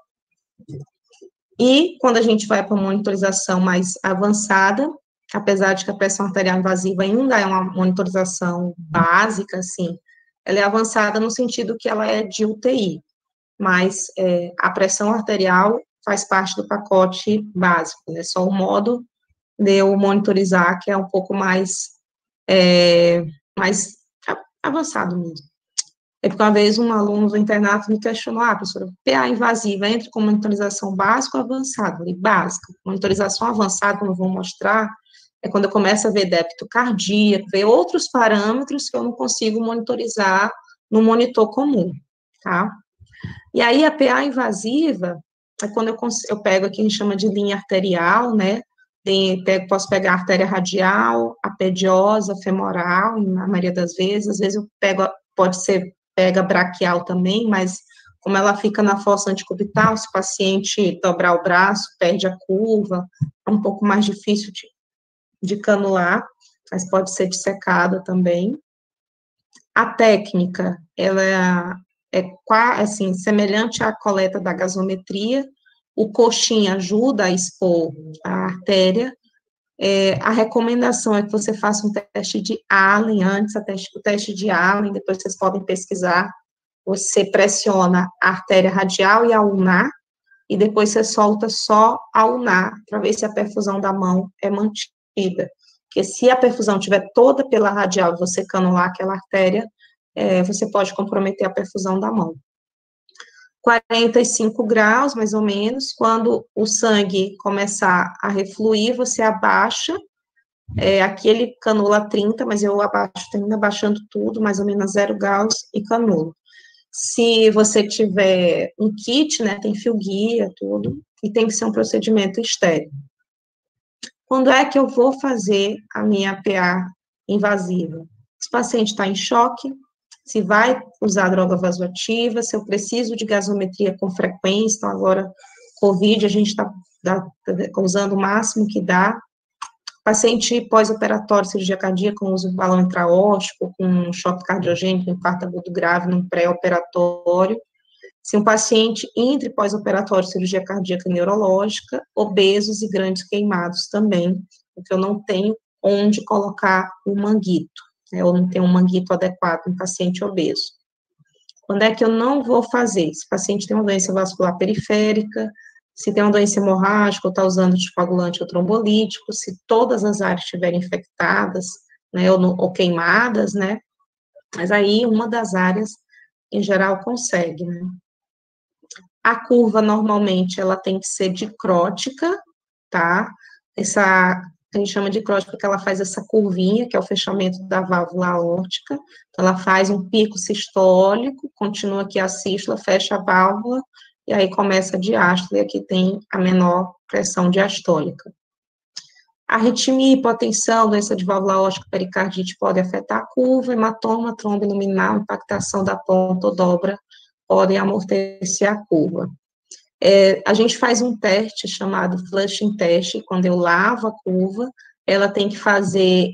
B: E quando a gente vai para uma monitorização mais avançada, apesar de que a pressão arterial invasiva ainda é uma monitorização básica, assim, ela é avançada no sentido que ela é de UTI, mas a pressão arterial faz parte do pacote básico, né? Só o modo de eu monitorizar que é um pouco mais avançado mesmo. É porque uma vez um aluno do internato me questionou, professora, PA invasiva entra com monitorização básica ou avançada? E básica. Monitorização avançada, como eu vou mostrar, é quando eu começo a ver débito cardíaco, ver outros parâmetros que eu não consigo monitorizar no monitor comum, tá? E aí, a PA invasiva é quando eu pego aqui, a gente chama de linha arterial, né? Posso pegar a artéria radial, a pediosa, femoral, na maioria das vezes. Às vezes eu pego, pega braquial também, mas como ela fica na fossa antecubital, se o paciente dobrar o braço, perde a curva, é um pouco mais difícil de canular, mas pode ser dissecada também. A técnica, ela assim, semelhante à coleta da gasometria, o coxinha ajuda a expor a artéria. A recomendação é que você faça um teste de Allen antes, o teste de Allen, depois vocês podem pesquisar. Você pressiona a artéria radial e a ulnar, e depois você solta só a ulnar, para ver se a perfusão da mão é mantida. Porque se a perfusão estiver toda pela radial e você canular aquela artéria, você pode comprometer a perfusão da mão. 45 graus, mais ou menos, quando o sangue começar a refluir, você abaixa, aqui ele canula 30, mas eu abaixo, termino abaixando tudo, mais ou menos 0 graus, e canulo. Se você tiver um kit, né, tem fio guia, tudo, e tem que ser um procedimento estéril. Quando é que eu vou fazer a minha PA invasiva? Se o paciente está em choque, se vai usar droga vasoativa, se eu preciso de gasometria com frequência, então agora, COVID, a gente está usando o máximo que dá. Paciente pós-operatório, cirurgia cardíaca, com uso de balão intraóptico, com choque cardiogênico, infarto agudo grave, num pré-operatório. Se um paciente entre pós-operatório, cirurgia cardíaca neurológica, obesos e grandes queimados também, porque eu não tenho onde colocar o manguito, né, eu não tenho um manguito adequado em paciente obeso. Quando é que eu não vou fazer? Se o paciente tem uma doença vascular periférica, se tem uma doença hemorrágica, ou está usando anticoagulante ou trombolítico, se todas as áreas estiverem infectadas, né, ou queimadas, né, mas aí uma das áreas, em geral, consegue, né. A curva, normalmente, ela tem que ser dicrótica, tá? A gente chama de dicrótica porque ela faz essa curvinha, que é o fechamento da válvula aórtica. Então, ela faz um pico sistólico, continua aqui a sístole, fecha a válvula, e aí começa a diástole, e aqui tem a menor pressão diastólica. Arritmia, hipotensão, doença de válvula aórtica, pericardite pode afetar a curva, hematoma, trombo luminal, impactação da ponta ou dobra podem amortecer a curva. A gente faz um teste chamado flushing test, quando eu lavo a curva, ela tem que fazer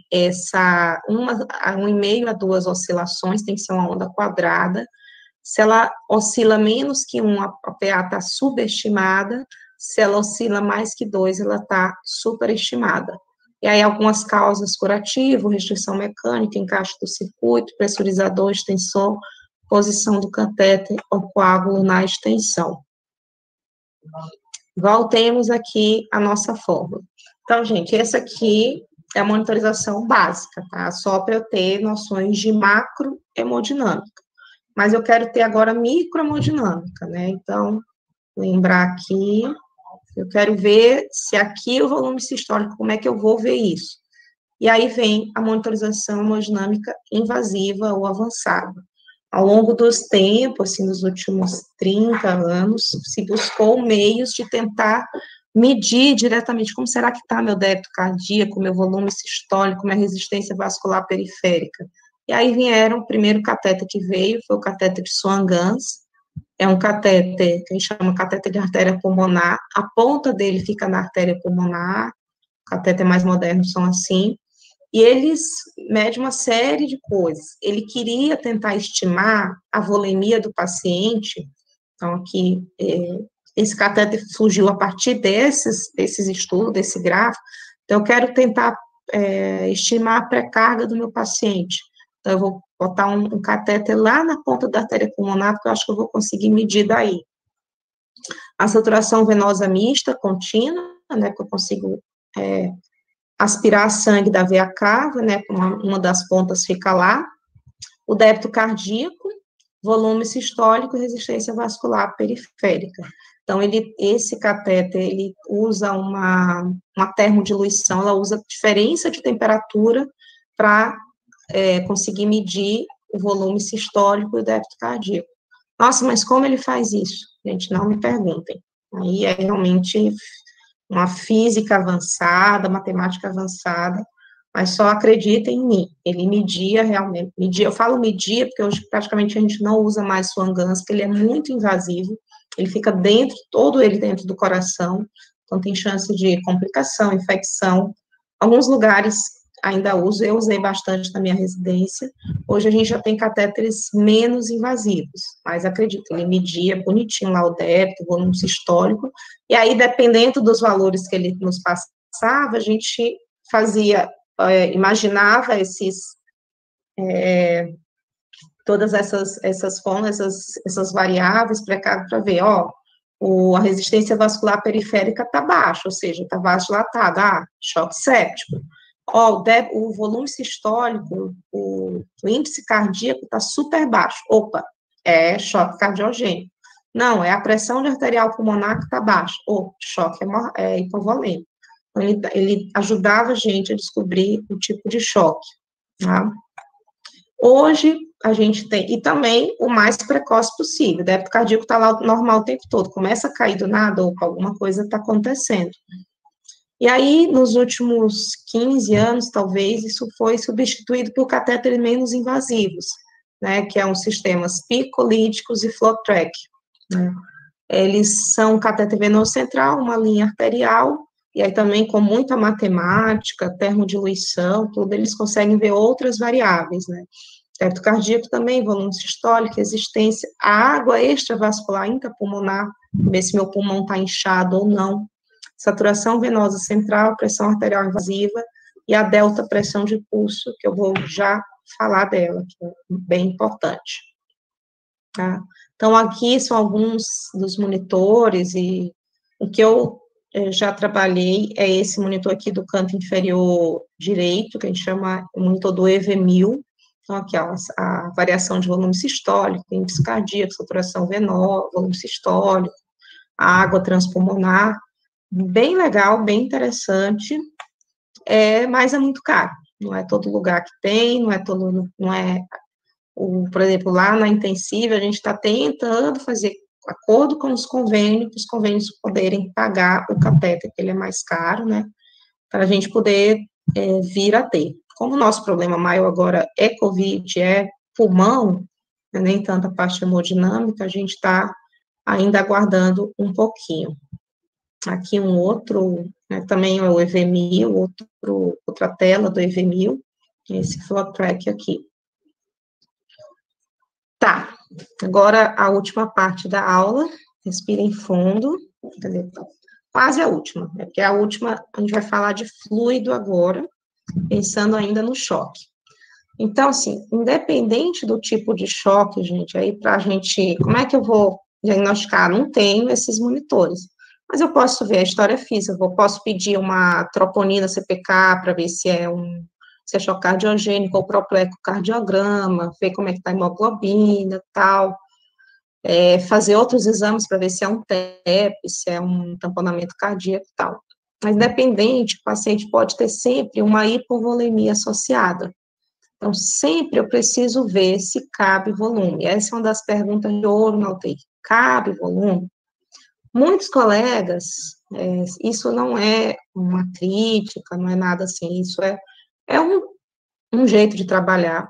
B: 1,5 a 2 oscilações, tem que ser uma onda quadrada. Se ela oscila menos que 1, a PA está subestimada. Se ela oscila mais que 2, ela está superestimada. E aí, algumas causas curativas, restrição mecânica, encaixe do circuito, pressurizador, extensor, posição do catéter ou coágulo na extensão. voltemos aqui à nossa fórmula. Então, gente, essa aqui é a monitorização básica, tá? Só para eu ter noções de macrohemodinâmica. Mas eu quero ter agora microhemodinâmica, né? Então, lembrar aqui, eu quero ver se aqui o volume sistólico, como é que eu vou ver isso? E aí vem a monitorização hemodinâmica invasiva ou avançada. Ao longo dos tempos, assim, nos últimos 30 anos, se buscou meios de tentar medir diretamente como será que está meu débito cardíaco, meu volume sistólico, minha resistência vascular periférica. E aí vieram, o primeiro catéter que veio foi o catéter de Swan-Ganz, é um catéter que a gente chama catéter de artéria pulmonar, a ponta dele fica na artéria pulmonar, catéter mais modernos são assim, e eles medem uma série de coisas. Ele queria tentar estimar a volemia do paciente, então aqui, esse catéter surgiu a partir desses estudos, desse gráfico, então eu quero tentar estimar a pré-carga do meu paciente. Então eu vou botar um catéter lá na ponta da artéria pulmonar, porque eu acho que eu vou conseguir medir daí. A saturação venosa mista contínua, né, que eu consigo aspirar sangue da veia cava, né, uma das pontas fica lá, o débito cardíaco, volume sistólico e resistência vascular periférica. Então, esse catéter, ele usa uma termodiluição, ela usa diferença de temperatura para conseguir medir o volume sistólico e o débito cardíaco. Nossa, mas como ele faz isso? Gente, não me perguntem. Aí é realmente uma física avançada, matemática avançada, mas só acreditem em mim. Ele media realmente, eu falo media porque hoje praticamente a gente não usa mais Swan-Ganz, porque ele é muito invasivo, ele fica todo ele dentro do coração, então tem chance de complicação, infecção. Alguns lugares ainda uso, eu usei bastante na minha residência. Hoje a gente já tem catéteres menos invasivos, mas acredito, ele media bonitinho lá o débito, o volume sistólico, e aí, dependendo dos valores que ele nos passava, a gente fazia, imaginava todas essas formas, essas variáveis para ver, a resistência vascular periférica está baixa, ou seja, está vasodilatada, choque séptico. O volume sistólico, o índice cardíaco está super baixo. Opa, é choque cardiogênico. Não, é a pressão arterial pulmonar que está baixa. Choque hipovolêmico. Então, ele ajudava a gente a descobrir o tipo de choque. Tá? Hoje, a gente tem, e também o mais precoce possível. O débito cardíaco está lá normal o tempo todo. Começa a cair do nada, alguma coisa está acontecendo. E aí, nos últimos 15 anos, talvez, isso foi substituído por catéteres menos invasivos, né, que são sistemas picolíticos e flow track, né. Eles são catéter venoso central, uma linha arterial, e aí também com muita matemática, termodiluição, tudo, eles conseguem ver outras variáveis, né. Débito cardíaco também, volume sistólico, resistência, a água extravascular intrapulmonar, ver se meu pulmão está inchado ou não, saturação venosa central, pressão arterial invasiva, e a delta pressão de pulso, que eu vou já falar dela, que é bem importante. Tá? Então, aqui são alguns dos monitores, e o que eu já trabalhei é esse monitor aqui do canto inferior direito, que a gente chama o monitor do EV1000. Então, aqui, a variação de volume sistólico, índice cardíaco, saturação venosa, volume sistólico, a água transpulmonar, bem legal, bem interessante, mas é muito caro, não é todo lugar que tem, por exemplo, lá na intensiva, a gente está tentando fazer acordo com os convênios poderem pagar o catéter, que ele é mais caro, né, para a gente poder vir a ter. Como o nosso problema maior agora é COVID, é pulmão, né, nem tanta parte hemodinâmica, a gente está ainda aguardando um pouquinho. Aqui um outro, né, também é o EV1000, outra tela do EV1000, esse flow track aqui. Tá, agora a última parte da aula, respirem fundo, quase a última, né, porque a última a gente vai falar de fluido agora, pensando ainda no choque. Então, assim, independente do tipo de choque, gente, aí pra gente, como é que eu vou diagnosticar? Não tenho esses monitores. Mas eu posso ver a história física, eu posso pedir uma troponina CPK para ver se é choque cardiogênico ou o próprio ecocardiograma, ver como é que está a hemoglobina, tal, fazer outros exames para ver se é um TEP, se é um tamponamento cardíaco, tal. Mas, independente, o paciente pode ter sempre uma hipovolemia associada. Então, sempre eu preciso ver se cabe volume. Essa é uma das perguntas de ouro na UTI. Cabe volume? Muitos colegas, isso não é uma crítica, não é nada assim, isso é um jeito de trabalhar.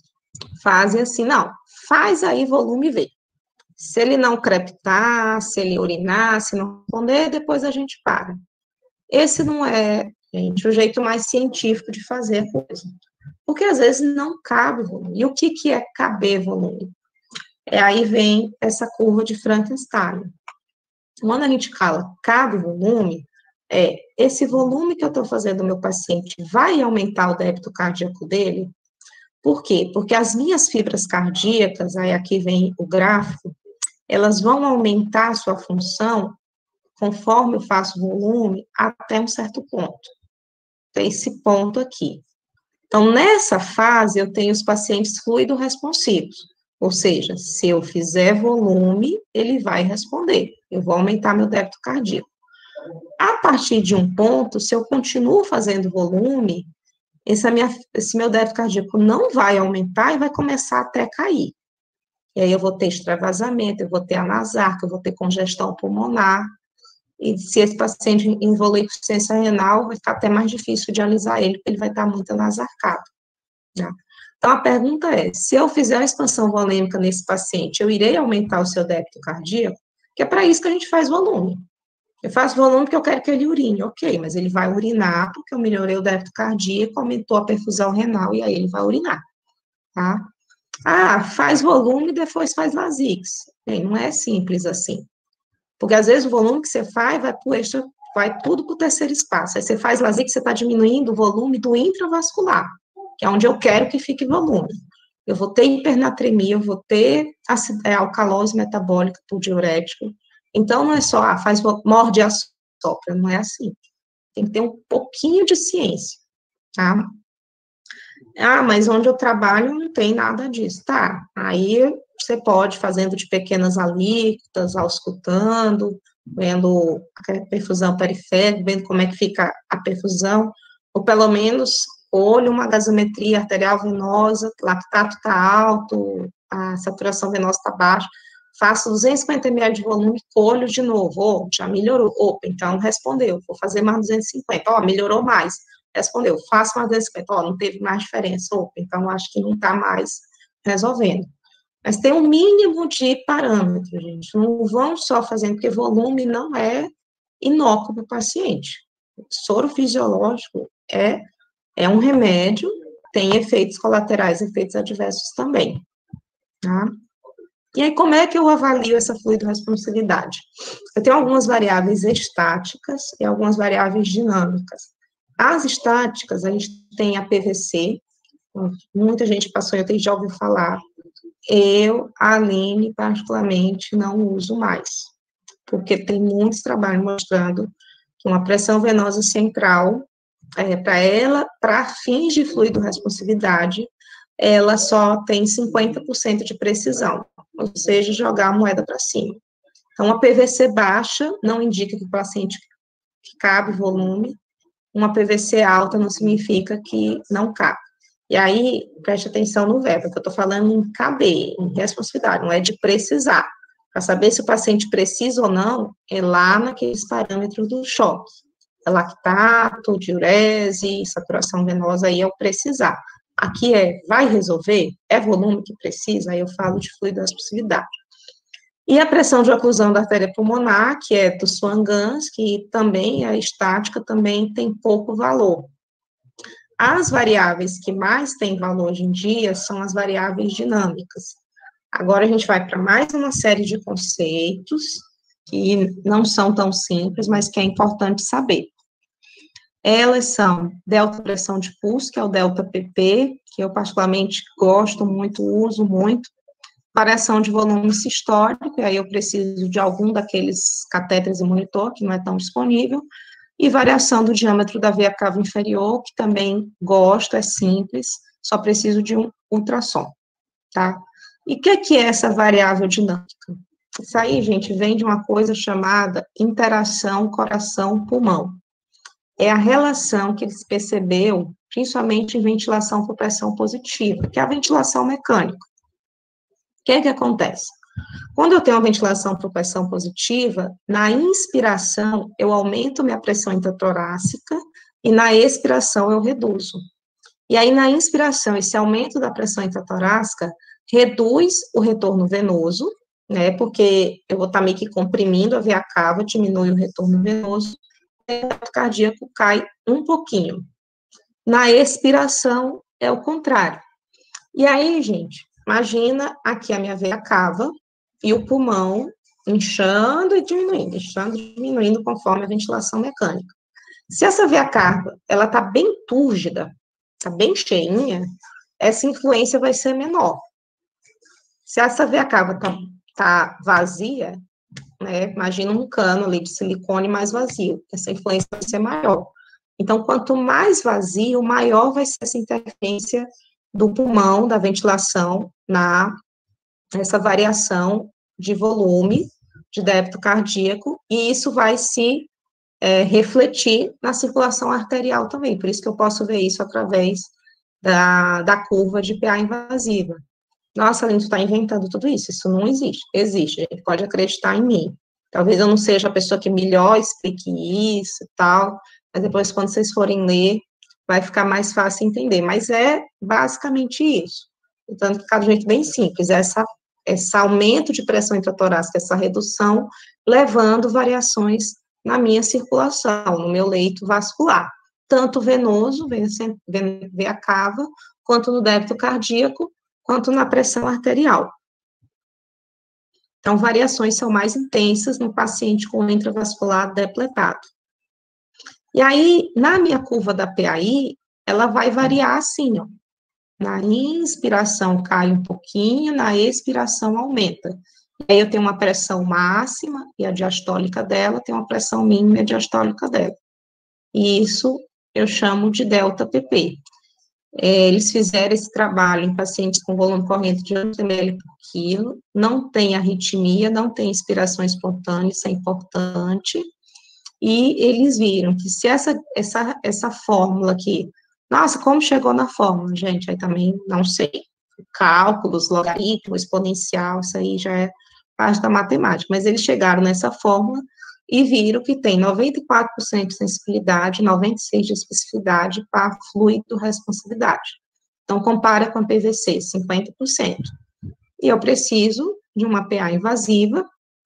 B: Fazem assim, não, faz aí volume e vê. Se ele não crepitar, se ele urinar, se não responder, depois a gente para. Esse não é, gente, o jeito mais científico de fazer a coisa. Porque às vezes não cabe volume. E o que é caber volume? Aí vem essa curva de Frankenstein. Quando a gente fala cabe volume, esse volume que eu estou fazendo do meu paciente vai aumentar o débito cardíaco dele? Por quê? Porque as minhas fibras cardíacas, aí aqui vem o gráfico, elas vão aumentar a sua função conforme eu faço volume até um certo ponto. Tem esse ponto aqui. Então, nessa fase, eu tenho os pacientes fluido-responsivos, ou seja, se eu fizer volume, ele vai responder, eu vou aumentar meu débito cardíaco. A partir de um ponto, se eu continuo fazendo volume, esse meu débito cardíaco não vai aumentar e vai começar até a cair. E aí eu vou ter extravasamento, eu vou ter anasarca, eu vou ter congestão pulmonar, e se esse paciente evoluir com insuficiência renal, vai ficar até mais difícil de alisar ele, porque ele vai estar muito anasarcado. Tá? Então, a pergunta é, se eu fizer uma expansão volêmica nesse paciente, eu irei aumentar o seu débito cardíaco? Que é para isso que a gente faz volume. Eu faço volume porque eu quero que ele urine, ok, mas ele vai urinar porque eu melhorei o débito cardíaco, aumentou a perfusão renal, e aí ele vai urinar, tá? Ah, faz volume e depois faz Lasix. Bem, não é simples assim. Porque às vezes o volume que você faz vai tudo para o terceiro espaço. Aí você faz Lasix, você está diminuindo o volume do intravascular, que é onde eu quero que fique volume. Eu vou ter hipernatremia, eu vou ter alcalose metabólica por diurético. Então, não é só, morde e assopra, não é assim. Tem que ter um pouquinho de ciência, tá? Ah, mas onde eu trabalho não tem nada disso. Tá, aí você pode, fazendo de pequenas alíquotas, auscultando, vendo a perfusão periférica, vendo como é que fica a perfusão, ou pelo menos olho uma gasometria arterial venosa, lactato está alto, a saturação venosa está baixa, faço 250 ml de volume, colho de novo, já melhorou, opa, então respondeu, vou fazer mais 250, melhorou mais, respondeu, faço mais 250, não teve mais diferença, opa, então acho que não está mais resolvendo. Mas tem um mínimo de parâmetro, gente, não vão só fazendo, porque volume não é inócuo para o paciente. Soro fisiológico é um remédio, tem efeitos colaterais, efeitos adversos também, tá? E aí, como é que eu avalio essa fluido-responsividade? Eu tenho algumas variáveis estáticas e algumas variáveis dinâmicas. As estáticas, a gente tem a PVC, muita gente passou, eu já ouviu falar. Eu, a Aline, particularmente, não uso mais, porque tem muitos trabalhos mostrando que uma pressão venosa central, para fins de fluido-responsividade, ela só tem 50% de precisão, ou seja, jogar a moeda para cima. Então, a PVC baixa não indica que o paciente que cabe volume, uma PVC alta não significa que não cabe. E aí, preste atenção no verbo, que eu estou falando em caber, em responsividade, não é de precisar. Para saber se o paciente precisa ou não, é lá naqueles parâmetros do choque. É lactato, diurese, saturação venosa, aí é o precisar. Aqui vai resolver? É volume que precisa? Aí eu falo de fluido-responsividade. E a pressão de oclusão da artéria pulmonar, que é do Swan-Ganz, que também é estática, também tem pouco valor. As variáveis que mais têm valor hoje em dia são as variáveis dinâmicas. Agora a gente vai para mais uma série de conceitos que não são tão simples, mas que é importante saber. Elas são delta pressão de pulso, que é o delta PP, que eu particularmente gosto muito, uso muito, variação de volume sistólico, e aí eu preciso de algum daqueles catéteres e monitor, que não é tão disponível, e variação do diâmetro da veia cava inferior, que também gosto, é simples, só preciso de um ultrassom, tá? E o que é essa variável dinâmica? Isso aí, gente, vem de uma coisa chamada interação coração-pulmão. É a relação que eles percebeu, principalmente em ventilação por pressão positiva, que é a ventilação mecânica. O que acontece? Quando eu tenho uma ventilação por pressão positiva, na inspiração eu aumento minha pressão intratorácica e na expiração eu reduzo. E aí, na inspiração, esse aumento da pressão intratorácica reduz o retorno venoso, né, porque eu vou estar meio que comprimindo a veia cava, diminui o retorno venoso, e o débito cardíaco cai um pouquinho. Na expiração, é o contrário. E aí, gente, imagina aqui a minha veia cava e o pulmão inchando e diminuindo conforme a ventilação mecânica. Se essa veia cava, ela tá bem túrgida, tá bem cheinha, essa influência vai ser menor. Se essa veia cava tá vazia, né, imagina um cano ali de silicone mais vazio, essa influência vai ser maior. Então, quanto mais vazio, maior vai ser essa interferência do pulmão, da ventilação, nessa variação de volume de débito cardíaco, e isso vai se refletir na circulação arterial também, por isso que eu posso ver isso através da curva de PA invasiva. Nossa, Aline, tu está inventando tudo isso não existe. Existe, a gente pode acreditar em mim. Talvez eu não seja a pessoa que melhor explique isso e tal, mas depois, quando vocês forem ler, vai ficar mais fácil entender. Mas é basicamente isso. Portanto, fica de um jeito bem simples, esse aumento de pressão intratorácica, essa redução, levando variações na minha circulação, no meu leito vascular, tanto venoso, veia cava, quanto no débito cardíaco, quanto na pressão arterial. Então, variações são mais intensas no paciente com intravascular depletado. E aí, na minha curva da PAI, ela vai variar assim, ó. Na inspiração cai um pouquinho, na expiração aumenta. E aí eu tenho uma pressão máxima e a diastólica dela tem uma pressão mínima e a diastólica dela. E isso eu chamo de delta PP. Eles fizeram esse trabalho em pacientes com volume corrente de 8 ml por quilo, não tem arritmia, não tem inspiração espontânea, isso é importante, e eles viram que se essa fórmula aqui, nossa, como chegou na fórmula, gente, aí também não sei, cálculos, logaritmo, exponencial, isso aí já é parte da matemática, mas eles chegaram nessa fórmula e viram que tem 94% de sensibilidade, 96% de especificidade para fluido responsividade. Então, compara com a PVC, 50%. E eu preciso de uma PA invasiva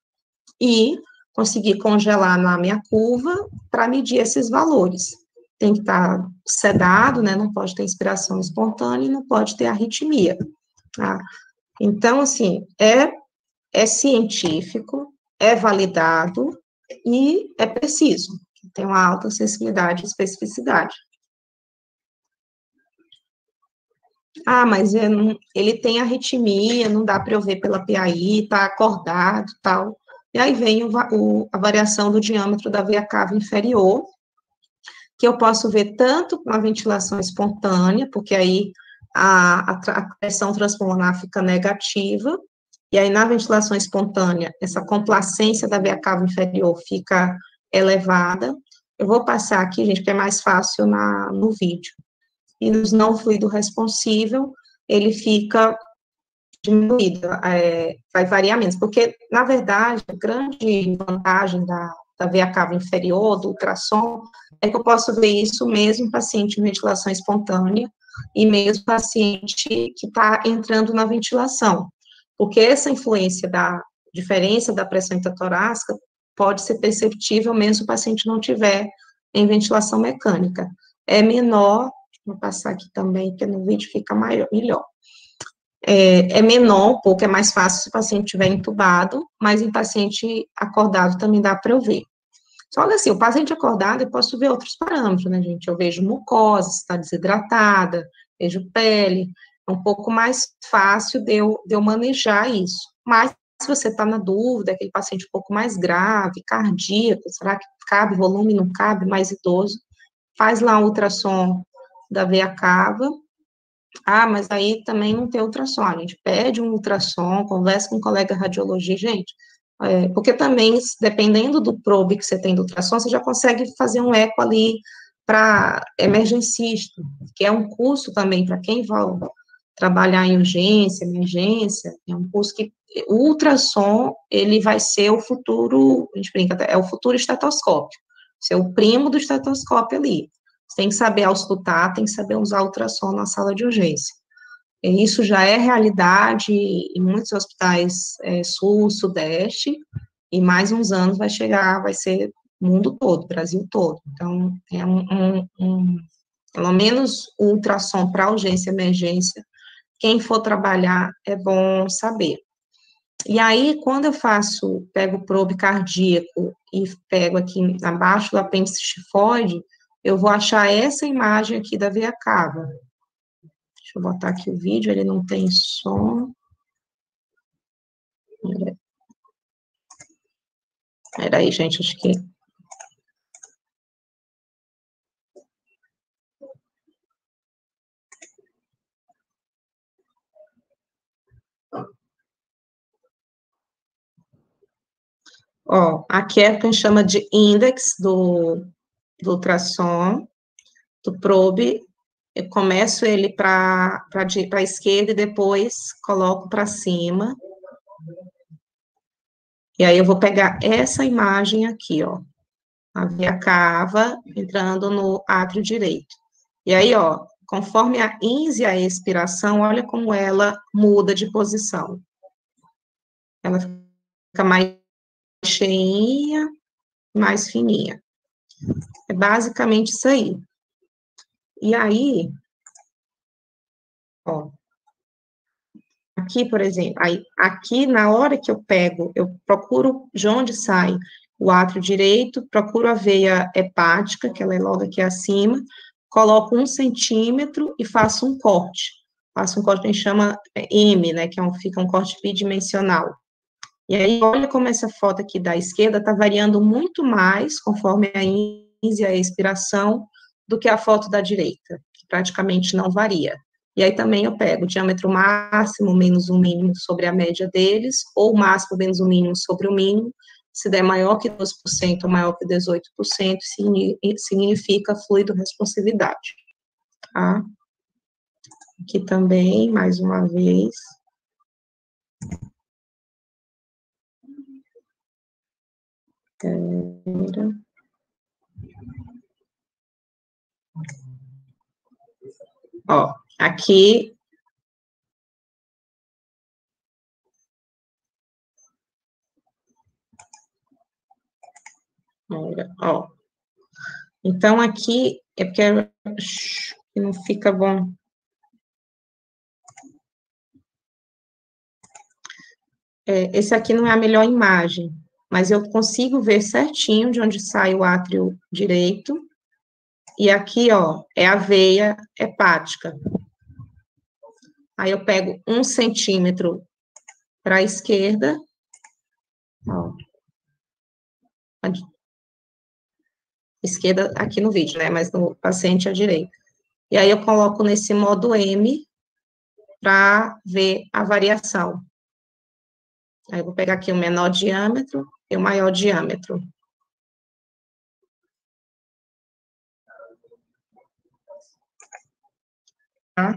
B: e conseguir congelar na minha curva para medir esses valores. Tem que estar sedado, né, não pode ter inspiração espontânea e não pode ter arritmia, tá? Então, assim, é científico, é validado, e é preciso, tem uma alta sensibilidade e especificidade. Ah, mas ele tem arritmia, não dá para eu ver pela PAI, tá acordado, tal. E aí vem a variação do diâmetro da veia cava inferior, que eu posso ver tanto com a ventilação espontânea, porque aí a pressão transpulmonar fica negativa, e aí, na ventilação espontânea, essa complacência da veia cava inferior fica elevada. Eu vou passar aqui, gente, porque é mais fácil no vídeo. E nos não fluido responsível, ele fica diminuído, vai variar menos, porque, na verdade, a grande vantagem da veia cava inferior, do ultrassom, é que eu posso ver isso mesmo em paciente em ventilação espontânea e mesmo paciente que está entrando na ventilação. Porque essa influência da diferença da pressão intratorácica pode ser perceptível mesmo se o paciente não tiver em ventilação mecânica. É menor, vou passar aqui também, porque no vídeo fica melhor. É menor, um pouco, é mais fácil se o paciente estiver entubado, mas em paciente acordado também dá para eu ver. Só que assim, o paciente acordado, eu posso ver outros parâmetros, né, gente? Eu vejo mucosa, se está desidratada, vejo pele, um pouco mais fácil de eu manejar isso. Mas, se você está na dúvida, aquele paciente um pouco mais grave, cardíaco, será que cabe volume, não cabe, mais idoso, faz lá um ultrassom da veia cava. Ah, mas aí também não tem ultrassom. A gente pede um ultrassom, conversa com um colega de radiologia, gente, porque também, dependendo do probe que você tem do ultrassom, você já consegue fazer um eco ali para emergencista, que é um custo também para quem vai trabalhar em urgência, emergência, é um custo que o ultrassom, ele vai ser o futuro, a gente brinca, é o futuro estetoscópio, ser o primo do estetoscópio ali. Você tem que saber auscultar, tem que saber usar ultrassom na sala de urgência. E isso já é realidade em muitos hospitais sul, sudeste, e mais uns anos vai chegar, vai ser mundo todo, Brasil todo. Então, pelo menos o ultrassom para urgência e emergência, quem for trabalhar, é bom saber. E aí, quando eu pego o probe cardíaco e pego aqui abaixo do apêndice tifoide, eu vou achar essa imagem aqui da veia cava. Deixa eu botar aqui o vídeo, ele não tem som. Peraí, gente, acho que... Ó, aqui é o que a gente chama de index do ultrassom, do probe. Eu começo ele para a esquerda e depois coloco para cima. E aí eu vou pegar essa imagem aqui, ó, a veia cava entrando no átrio direito. E aí, ó, conforme a ins e a expiração, olha como ela muda de posição. Ela fica mais cheinha, mais fininha. É basicamente isso aí. E aí, ó, aqui, por exemplo, aí, aqui, na hora que eu pego, eu procuro de onde sai o átrio direito, procuro a veia hepática, que ela é logo aqui acima, coloco 1 centímetro e faço um corte. Faço um corte que a gente chama M, né, que fica um corte bidimensional. E aí, olha como essa foto aqui da esquerda está variando muito mais, conforme a ins e a expiração, do que a foto da direita, que praticamente não varia. E aí também eu pego o diâmetro máximo menos o mínimo sobre a média deles, ou o máximo menos o mínimo sobre o mínimo. Se der maior que 12% ou maior que 18%, significa fluido responsividade. Tá? Aqui também, mais uma vez. Ó, aqui. Ó. Então, aqui é porque não fica bom. Esse aqui não é a melhor imagem, mas eu consigo ver certinho de onde sai o átrio direito. E aqui, ó, é a veia hepática. Aí eu pego 1 centímetro para a esquerda. Ó. Esquerda aqui no vídeo, né? Mas no paciente à direita. E aí eu coloco nesse modo M para ver a variação. Aí eu vou pegar aqui o menor diâmetro e o maior diâmetro. Tá?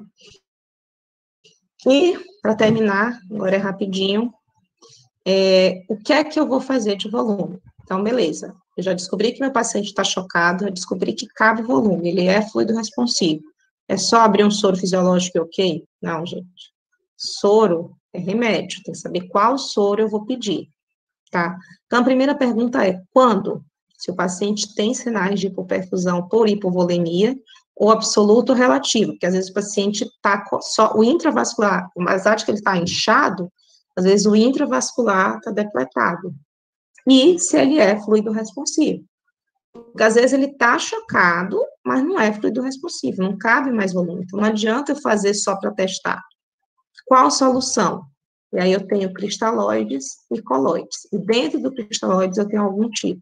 B: E, para terminar, agora é rapidinho, o que é que eu vou fazer de volume? Então, beleza, eu já descobri que meu paciente está chocado, eu descobri que cabe volume, ele é fluido responsivo. É só abrir um soro fisiológico e ok? Não, gente. Soro é remédio, tem que saber qual soro eu vou pedir, tá? Então, a primeira pergunta é, quando? Se o paciente tem sinais de hipoperfusão por hipovolemia, ou absoluto ou relativo, porque às vezes o paciente está só, o intravascular, apesar de que ele está inchado, às vezes o intravascular está depletado. E se ele é fluido responsivo. Porque às vezes ele está chocado, mas não é fluido responsivo, não cabe mais volume. Então, não adianta eu fazer só para testar. Qual solução? E aí eu tenho cristalóides e coloides. E dentro do cristalóides eu tenho algum tipo.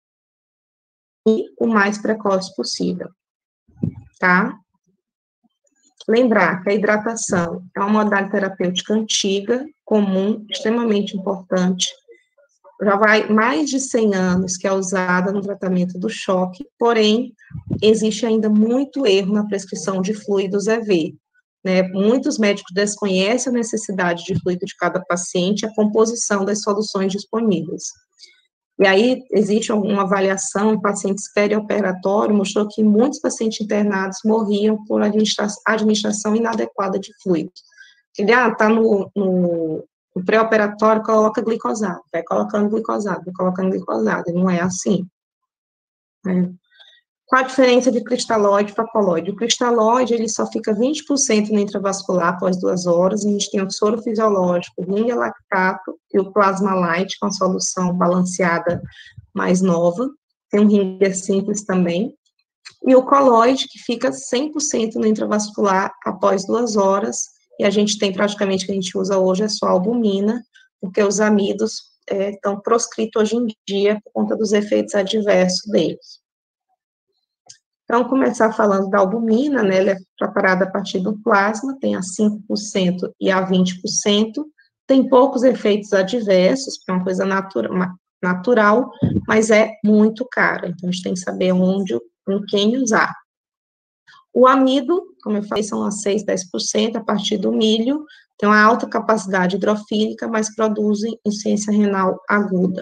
B: E o mais precoce possível, tá? Lembrar que a hidratação é uma modalidade terapêutica antiga, comum, extremamente importante. Já vai mais de 100 anos que é usada no tratamento do choque, porém, existe ainda muito erro na prescrição de fluidos EV. Né? Muitos médicos desconhecem a necessidade de fluido de cada paciente, a composição das soluções disponíveis. E aí, existe uma avaliação em pacientes perioperatórios, mostrou que muitos pacientes internados morriam por administração inadequada de fluido. Ele, está no pré-operatório, coloca glicosado, vai colocando glicosado, e não é assim. Né? Qual a diferença de cristalóide para colóide? O cristalóide, ele só fica 20% no intravascular após 2 horas, a gente tem o soro fisiológico, o ringue lactato e o plasma light, com a solução balanceada mais nova, tem um ringue simples também, e o colóide, que fica 100% no intravascular após 2 horas, e a gente tem praticamente, que a gente usa hoje, é só albumina, porque os amidos estão proscritos hoje em dia por conta dos efeitos adversos deles. Então, começar falando da albumina, né, ela é preparada a partir do plasma, tem a 5% e a 20%, tem poucos efeitos adversos, porque é uma coisa natural, mas é muito cara, então a gente tem que saber onde, com quem usar. O amido, como eu falei, são a 6, 10%, a partir do milho, tem uma alta capacidade hidrofílica, mas produzem insuficiência renal aguda.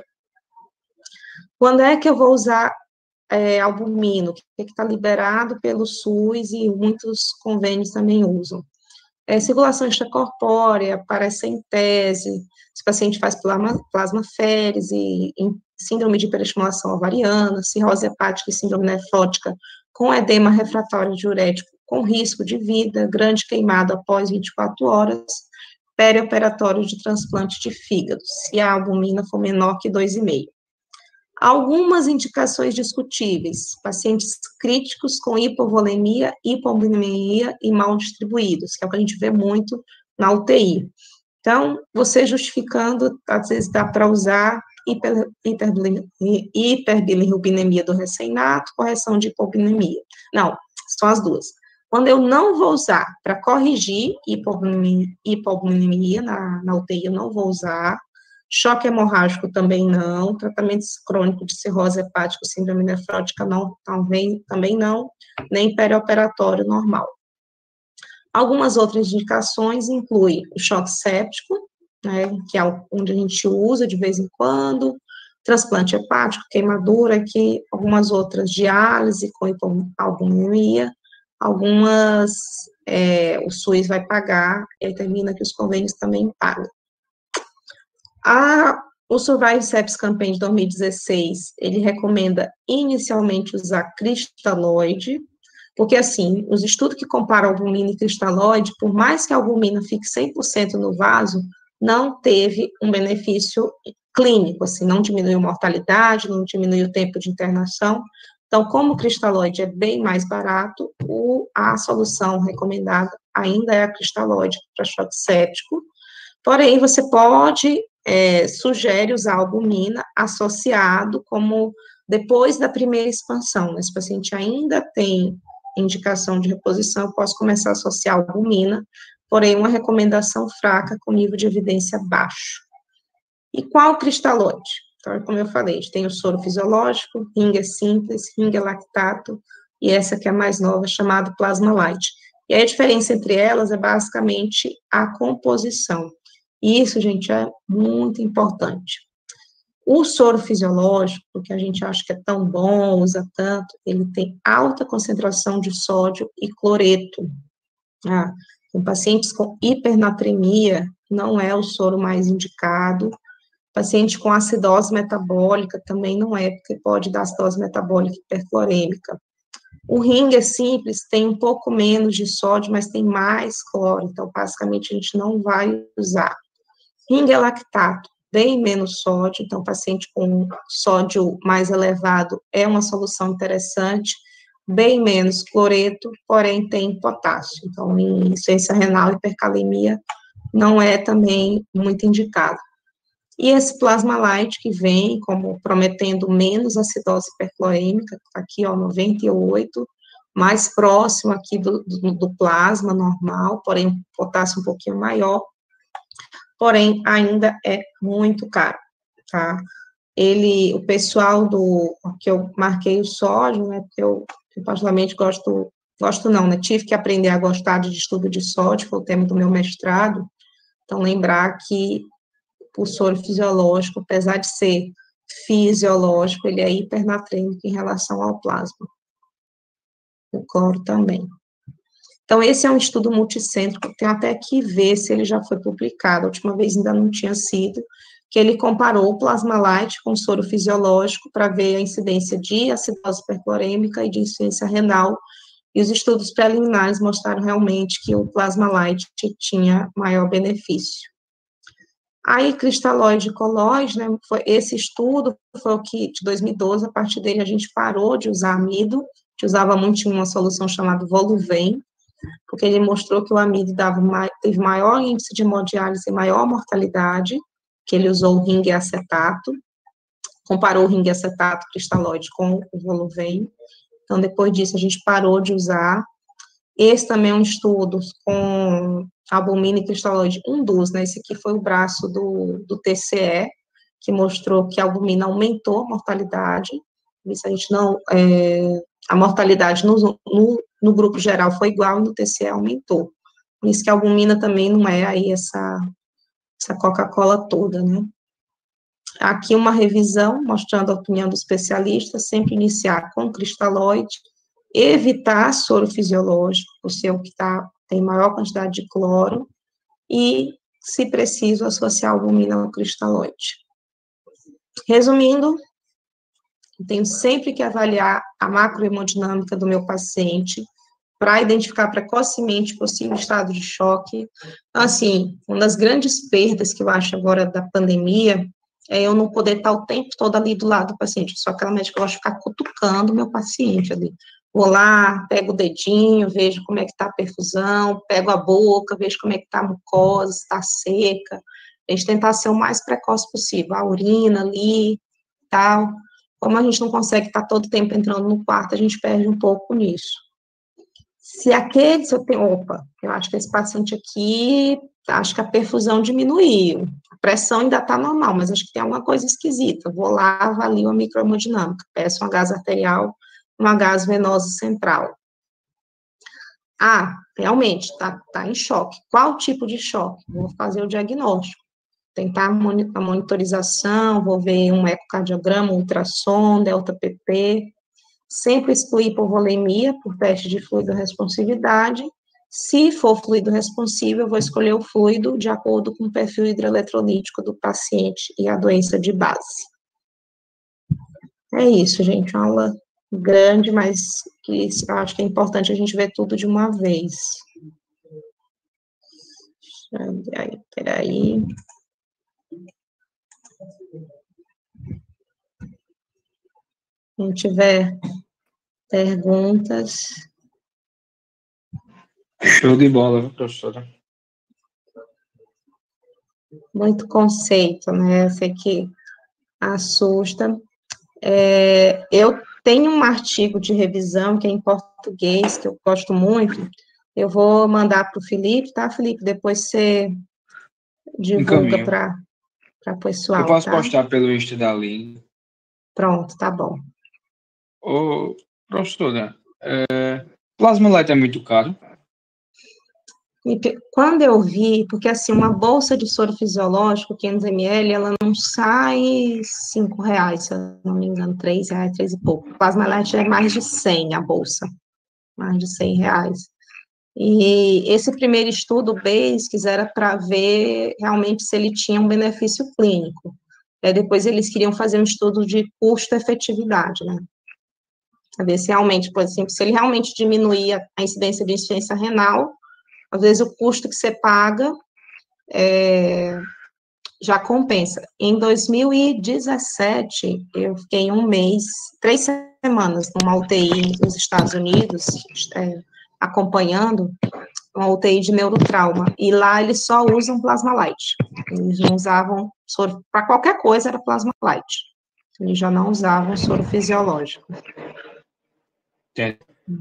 B: Quando é que eu vou usar albumina, que está liberado pelo SUS e muitos convênios também usam? Circulação extracorpórea, paracentese, se o paciente faz plasmaférese, síndrome de hiperestimulação ovariana, cirrose hepática e síndrome nefrótica, com edema refratório diurético, com risco de vida, grande queimada após 24 horas, perioperatório de transplante de fígado, se a albumina for menor que 2,5. Algumas indicações discutíveis, pacientes críticos com hipovolemia, hipovolemia e mal distribuídos, que é o que a gente vê muito na UTI. Então, você justificando, às vezes dá para usar hiperbilirrubinemia do recém-nato, correção de hipovolemia. Não, são as duas. Quando eu não vou usar para corrigir hipovolemia na UTI, eu não vou usar. Choque hemorrágico também não, tratamento crônico de cirrose hepática, síndrome nefrótica não, também não, nem perioperatório normal. Algumas outras indicações incluem o choque séptico, né, que é onde a gente usa de vez em quando, transplante hepático, queimadura, aqui, algumas outras, diálise com hipoalbuminemia, algumas o SUS vai pagar, e aí termina que os convênios também pagam. O Survive Sepsis Campaign de 2016, ele recomenda inicialmente usar cristalóide, porque, assim, os estudos que comparam albumina e cristalóide, por mais que a albumina fique 100% no vaso, não teve um benefício clínico, assim, não diminuiu mortalidade, não diminuiu o tempo de internação. Então, como o cristalóide é bem mais barato, a solução recomendada ainda é a cristalóide para choque séptico, porém, você pode... sugere usar albumina associado como depois da primeira expansão, né? Se o paciente ainda tem indicação de reposição, eu posso começar a associar albumina, porém uma recomendação fraca com nível de evidência baixo. E qual cristalóide? Então, como eu falei, a gente tem o soro fisiológico, ringue simples, ringue lactato, e essa que é a mais nova, chamada plasma light. E aí a diferença entre elas é basicamente a composição. Isso, gente, é muito importante. O soro fisiológico, que a gente acha que é tão bom, usa tanto, ele tem alta concentração de sódio e cloreto. Em pacientes com hipernatremia, não é o soro mais indicado. Paciente com acidose metabólica também não é, porque pode dar acidose metabólica hiperclorêmica. O ringue simples tem um pouco menos de sódio, mas tem mais cloro, então basicamente a gente não vai usar. Ringue lactato, bem menos sódio, então paciente com sódio mais elevado é uma solução interessante. bem menos cloreto, porém tem potássio. Então, em insuficiência renal, hipercalemia não é também muito indicado. E esse plasma light que vem como prometendo menos acidose hipercloêmica, aqui, ó, 98, mais próximo aqui do plasma normal, porém potássio um pouquinho maior, porém ainda é muito caro, tá? O pessoal que eu marquei o sódio, né, porque eu particularmente gosto não, né, tive que aprender a gostar de estudo de sódio, foi o tema do meu mestrado, então lembrar que o soro fisiológico, apesar de ser fisiológico, ele é hipernatrêmico em relação ao plasma. O cloro também. Então, esse é um estudo multicêntrico, tenho até que ver se ele já foi publicado, a última vez ainda não tinha sido, que ele comparou o plasma light com o soro fisiológico para ver a incidência de acidose hiperclorêmica e de insuficiência renal, e os estudos preliminares mostraram realmente que o plasma light tinha maior benefício. Aí, cristalóide e colóide, né, esse estudo foi o que, de 2012, a partir dele a gente parou de usar amido, a gente usava muito em uma solução chamada Voluven, porque ele mostrou que o amido teve maior índice de hemodiálise e maior mortalidade, que ele usou o ringue acetato, comparou o ringue acetato cristalóide com o Voluven, então depois disso a gente parou de usar. Esse também é um estudo com albumina e cristalóide, um dos, né, esse aqui foi o braço do TCE, que mostrou que a albumina aumentou a mortalidade, isso a gente não, a mortalidade no grupo geral foi igual, e no TCE aumentou, por isso que a albumina também não é aí essa Coca-Cola toda, né. Aqui uma revisão, mostrando a opinião do especialista, sempre iniciar com cristalóide, evitar soro fisiológico, o seu que tem maior quantidade de cloro, e, se preciso, associar albumina ao cristalóide. Resumindo, eu tenho sempre que avaliar a macrohemodinâmica do meu paciente, para identificar precocemente possível estado de choque. Assim, uma das grandes perdas que eu acho agora da pandemia é eu não poder estar o tempo todo ali do lado do paciente. Eu sou aquela médica que gosta de ficar cutucando o meu paciente ali. Vou lá, pego o dedinho, vejo como é que está a perfusão, pego a boca, vejo como é que está a mucosa, se está seca. A gente tentar ser o mais precoce possível, a urina ali, tal. Como a gente não consegue estar todo tempo entrando no quarto, a gente perde um pouco nisso. Se eu acho que esse paciente aqui, acho que a perfusão diminuiu, a pressão ainda está normal, mas acho que tem alguma coisa esquisita. Vou lá, avalio a microhemodinâmica, peço uma gás arterial, uma gás venosa central. Realmente, está em choque. Qual tipo de choque? Vou fazer o diagnóstico. Tentar a monitorização, vou ver um ecocardiograma, ultrassom, delta-PP, sempre excluir hipovolemia por teste de fluido responsividade. Se for fluido responsivo, eu vou escolher o fluido de acordo com o perfil hidroeletrolítico do paciente e a doença de base. É isso, gente, uma aula grande, mas que eu acho que é importante a gente ver tudo de uma vez. Peraí. Quem tiver perguntas.
A: Show de bola, professora.
B: Muito conceito, né? Eu sei que assusta. Eu tenho um artigo de revisão que é em português, que eu gosto muito. Eu vou mandar para o Felipe, tá, Felipe? Depois você divulga para o pessoal.
A: Eu posso
B: tá?
A: postar pelo Insta da Aline.
B: Pronto, tá bom.
A: Ô, professora, plasma light é muito caro?
B: Quando eu vi, porque assim, uma bolsa de soro fisiológico, 500 ml, ela não sai R$5, se eu não me engano, R$3, 3 e pouco. Plasma light é mais de 100 a bolsa, mais de R$100. E esse primeiro estudo, BASIS, era para ver realmente se ele tinha um benefício clínico. Depois eles queriam fazer um estudo de custo-efetividade, né? Saber se realmente, por exemplo, se ele realmente diminuía a incidência de insuficiência renal, às vezes o custo que você paga já compensa. Em 2017, eu fiquei 3 semanas numa UTI nos Estados Unidos, acompanhando uma UTI de neurotrauma, e lá eles só usam plasma light. Eles não usavam soro, para qualquer coisa era plasma light. Eles já não usavam soro fisiológico.
A: Entendi.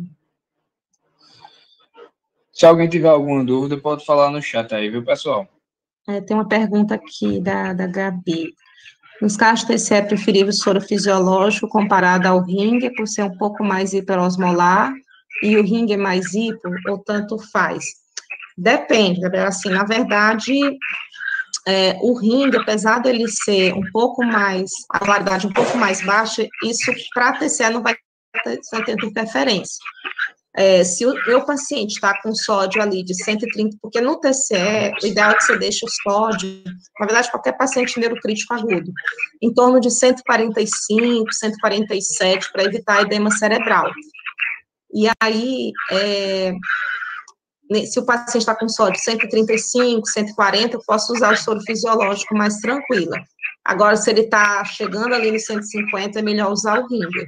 A: Se alguém tiver alguma dúvida, pode falar no chat aí, viu, pessoal?
B: Tem uma pergunta aqui da Gabi. Nos casos TCE, é preferível soro fisiológico comparado ao ringue, por ser um pouco mais hiperosmolar, e o ringue é mais hipo, ou tanto faz? Depende, assim, na verdade, o ringue, apesar dele ser um pouco mais, a polaridade um pouco mais baixa, isso para TCE não vai ter interferência. Se o meu paciente está com sódio ali de 130, porque no TCE, o ideal é que você deixe o sódio, na verdade, qualquer paciente neurocrítico agudo, em torno de 145, 147, para evitar edema cerebral. E aí, se o paciente está com sódio 135, 140, eu posso usar o soro fisiológico mais tranquila. Agora, se ele está chegando ali no 150, é melhor usar o ringue.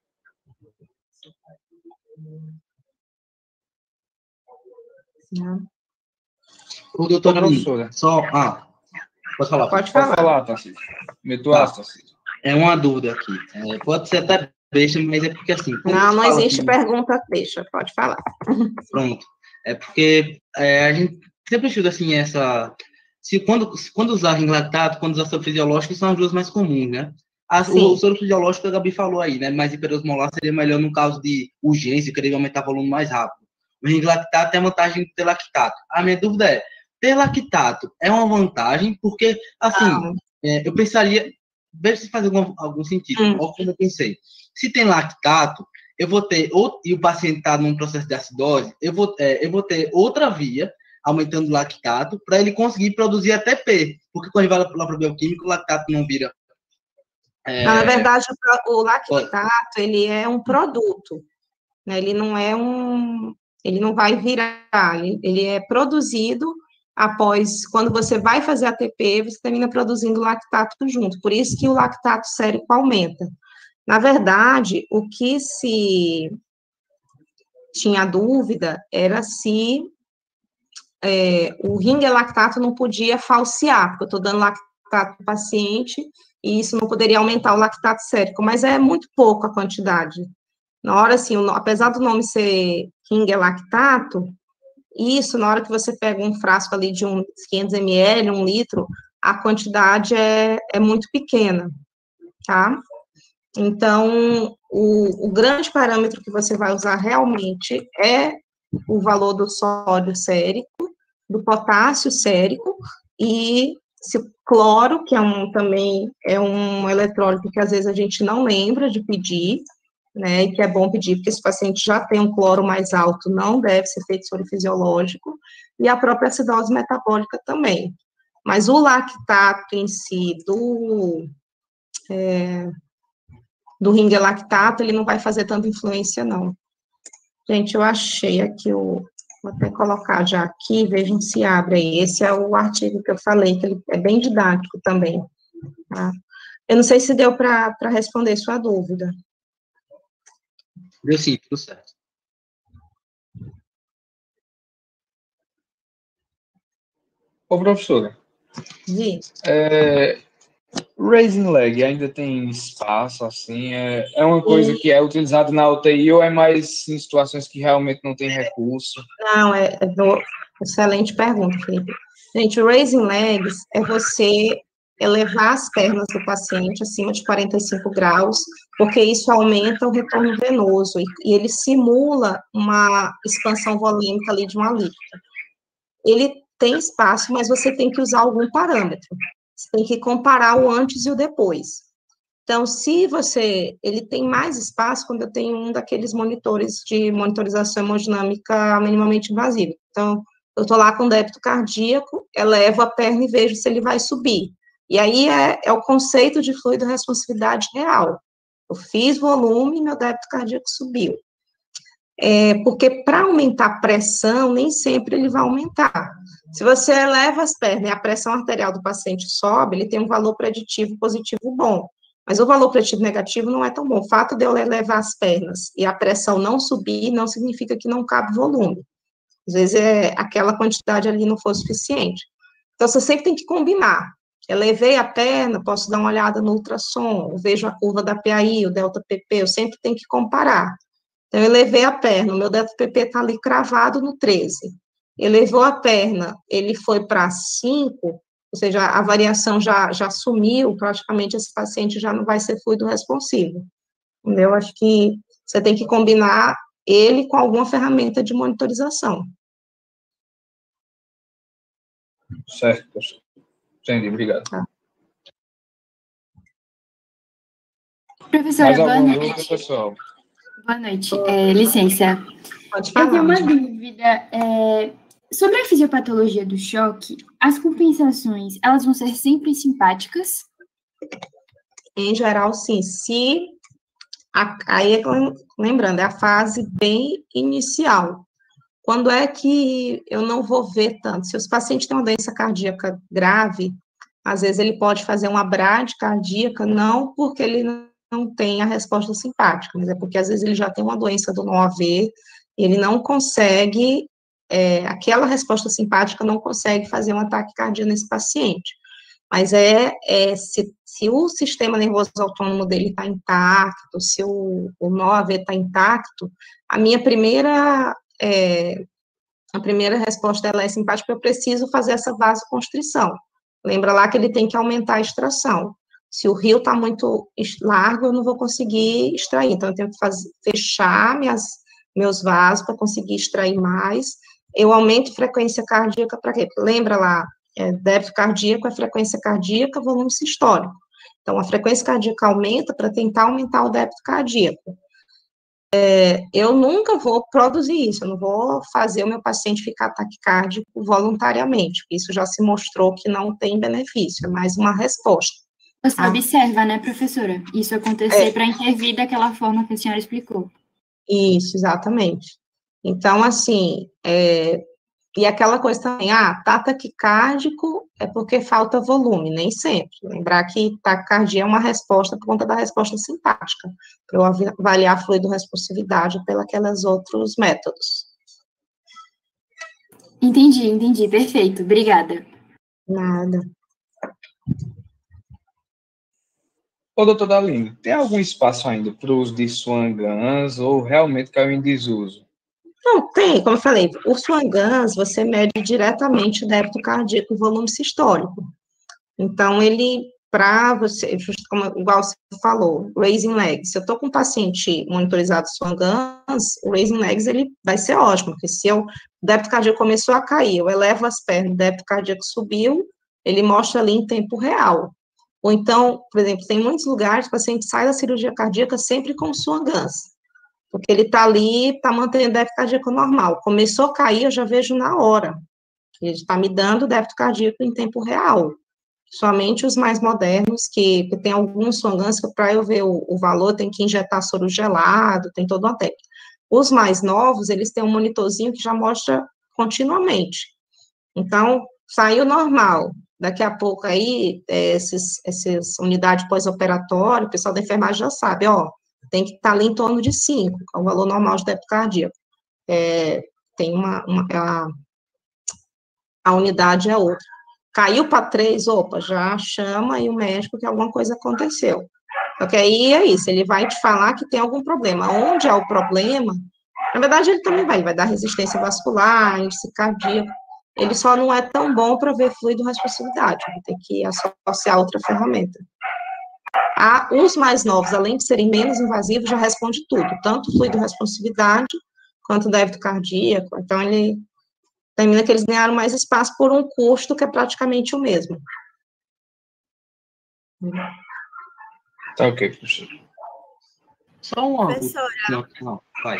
C: O doutor,
A: professora.
C: Pode falar.
A: Pode falar, Tarcísio.
C: É uma dúvida aqui. Pode ser até besta, mas é porque assim...
B: Não existe pergunta besta, pode falar. Pronto.
C: É porque a gente sempre estuda assim quando usar ringue lactato, quando usar soro fisiológico, são as duas mais comuns, né? O soro fisiológico, a Gabi falou aí, né? Mais hiperosmolar seria melhor no caso de urgência, querer aumentar o volume mais rápido. O ringue lactato tem a vantagem de ter lactato. A minha dúvida é, ter lactato é uma vantagem? Porque, assim, eu pensaria, veja se faz algum sentido, ou como eu pensei. Se tem lactato, eu vou ter, e o paciente está num processo de acidose, eu vou ter outra via, aumentando o lactato, para ele conseguir produzir ATP, porque quando ele vai lá para o bioquímico, o lactato não vira...
B: Na verdade, o lactato, ele é um produto, né? Ele não vai virar, ele é produzido após, quando você vai fazer ATP, você termina produzindo lactato junto, por isso que o lactato sérico aumenta. Na verdade, o que se tinha dúvida era se o ringue lactato não podia falsear, porque eu estou dando lactato para o paciente, e isso não poderia aumentar o lactato sérico, mas é muito pouco a quantidade. Na hora, assim, apesar do nome ser ringue lactato, isso, na hora que você pega um frasco ali de 500 ml, 1 litro, a quantidade é muito pequena, tá? Então, o grande parâmetro que você vai usar realmente é o valor do sódio sérico, do potássio sérico, e se cloro, que também é um eletrólito que às vezes a gente não lembra de pedir, né, e que é bom pedir, porque se o paciente já tem um cloro mais alto, não deve ser feito soro fisiológico, e a própria acidose metabólica também. Mas o lactato em si, do ringue lactato, ele não vai fazer tanta influência, não. Gente, eu achei aqui, vou até colocar já aqui, vejam se abre aí. Esse é o artigo que eu falei, que ele é bem didático também, tá? Eu não sei se deu para responder sua dúvida.
C: Deu sim, tudo certo.
A: Ô, professora.
B: Sim.
A: Raising leg ainda tem espaço, assim? É uma coisa que é utilizada na UTI ou é mais em situações que realmente não tem recurso?
B: Não, excelente pergunta, Felipe. Gente, o raising legs é você elevar as pernas do paciente acima de 45 graus, porque isso aumenta o retorno venoso e ele simula uma expansão volêmica ali de uma líquida. Ele tem espaço, mas você tem que usar algum parâmetro. Você tem que comparar o antes e o depois. Então, se ele tem mais espaço quando eu tenho um daqueles monitores de monitorização hemodinâmica minimamente invasiva. Então, eu estou lá com débito cardíaco, elevo a perna e vejo se ele vai subir. E aí é o conceito de fluido responsividade real. Eu fiz volume e meu débito cardíaco subiu. Porque para aumentar a pressão, nem sempre ele vai aumentar. Se você eleva as pernas e a pressão arterial do paciente sobe, ele tem um valor preditivo positivo bom. Mas o valor preditivo negativo não é tão bom. O fato de eu elevar as pernas e a pressão não subir, não significa que não cabe volume. Às vezes, aquela quantidade ali não for suficiente. Então, você sempre tem que combinar. Elevei a perna, posso dar uma olhada no ultrassom, vejo a curva da PAI, o delta PP, eu sempre tenho que comparar. Então, eu elevei a perna, o meu delta PP está ali cravado no 13. Elevou a perna, ele foi para 5, ou seja, a variação já sumiu, praticamente esse paciente já não vai ser fluido responsivo. Eu acho que você tem que combinar ele com alguma ferramenta de monitorização.
A: Certo, professor. Entendi, obrigado.
B: Tá.
D: Professora,
A: Mais
D: boa
A: alguma
D: noite.
A: dúvida, pessoal?
D: Boa noite. Licença.
B: Pode
D: Eu
B: falar.
D: tenho uma dúvida. Sobre a fisiopatologia do choque, as compensações, elas vão ser sempre simpáticas?
B: Em geral, sim. Aí, lembrando, é a fase bem inicial. Quando é que eu não vou ver tanto? Se os pacientes têm uma doença cardíaca grave, às vezes ele pode fazer uma bradicardíaca, não porque ele não tem a resposta simpática, mas é porque às vezes ele já tem uma doença do não-AV, e ele não consegue, aquela resposta simpática não consegue fazer um ataque cardíaco nesse paciente. Mas se o sistema nervoso autônomo dele está intacto, se o nó-AV está intacto, a primeira resposta ela é simpática, eu preciso fazer essa vasoconstrição. Lembra lá que ele tem que aumentar a extração. Se o rio está muito largo, eu não vou conseguir extrair. Então, eu tenho que fechar meus vasos para conseguir extrair mais. Eu aumento a frequência cardíaca para quê? Lembra lá, débito cardíaco é frequência cardíaca, volume sistólico. Então, a frequência cardíaca aumenta para tentar aumentar o débito cardíaco. Eu nunca vou produzir isso, eu não vou fazer o meu paciente ficar taquicárdico voluntariamente, porque isso já se mostrou que não tem benefício, é mais uma resposta.
D: Você observa, né, professora? Isso acontecer para intervir daquela forma que a senhora explicou.
B: Isso, exatamente. Então, assim, e aquela coisa também, tá taquicárdico é porque falta volume, nem sempre. Lembrar que taquicardia é uma resposta por conta da resposta simpática, para eu avaliar a fluido-responsividade pelos outros métodos.
D: Entendi, perfeito, obrigada.
B: Nada.
A: Ô, doutor Daline, tem algum espaço ainda para o uso de Swan-Ganz ou realmente caiu em desuso?
B: Não, tem, como eu falei, o Swan-Ganz, você mede diretamente o débito cardíaco e volume sistólico. Então, para você, igual você falou, raising legs, se eu estou com um paciente monitorizado Swan-Ganz, o raising legs, ele vai ser ótimo, porque se o débito cardíaco começou a cair, eu elevo as pernas, o débito cardíaco subiu, ele mostra ali em tempo real. Ou então, por exemplo, tem muitos lugares que o paciente sai da cirurgia cardíaca sempre com Swan-Ganz, porque ele está ali, está mantendo o débito cardíaco normal. Começou a cair, eu já vejo na hora. Ele está me dando o débito cardíaco em tempo real. Somente os mais modernos, que tem alguns Swan-Ganz que para eu ver o valor, tem que injetar soro gelado, tem toda uma técnica. Os mais novos, eles têm um monitorzinho que já mostra continuamente. Então, saiu normal. Daqui a pouco aí, essas unidades pós-operatório, o pessoal da enfermagem já sabe, tem que estar ali em torno de 5, que é o valor normal de débito cardíaco. Tem a unidade é outra. Caiu para 3, opa, já chama aí o médico que alguma coisa aconteceu. Porque aí é isso, ele vai te falar que tem algum problema. Onde há o problema, na verdade ele também vai dar resistência vascular, índice cardíaco, ele só não é tão bom para ver fluido responsividade, vai ter que associar outra ferramenta. Os mais novos, além de serem menos invasivos, já responde tudo, tanto fluido responsividade, quanto débito cardíaco, então ele termina que eles ganharam mais espaço por um custo que é praticamente o mesmo.
A: Tá ok, professor.
C: Só uma...
E: Professora.
C: Não, vai.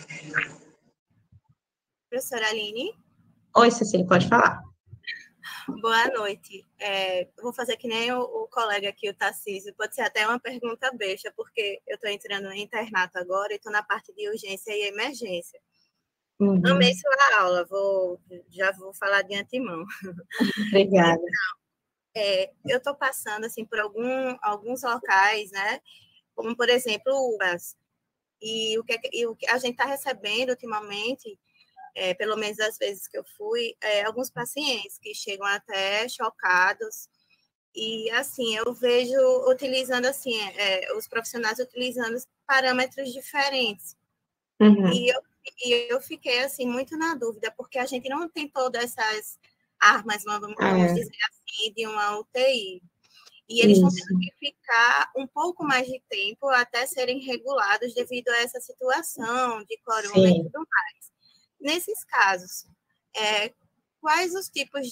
E: Professora Aline?
B: Oi, Cecília, pode falar.
E: Boa noite. Vou fazer que nem o colega aqui, o Tarcísio. Pode ser até uma pergunta besta, porque eu estou entrando no internato agora e estou na parte de urgência e emergência. Amei sua aula, já vou falar de antemão.
B: Obrigada.
E: eu estou passando, assim, por alguns locais, né? Como, por exemplo, UBAs. E o que a gente está recebendo ultimamente, pelo menos as vezes que eu fui, alguns pacientes que chegam até chocados. E, assim, eu vejo utilizando, assim, os profissionais utilizando parâmetros diferentes.
B: Uhum.
E: E eu fiquei, assim, muito na dúvida, porque a gente não tem todas essas armas, vamos dizer assim, de uma UTI. E eles vão tendo que ficar um pouco mais de tempo até serem regulados devido a essa situação de corona e tudo mais. Nesses casos, quais os tipos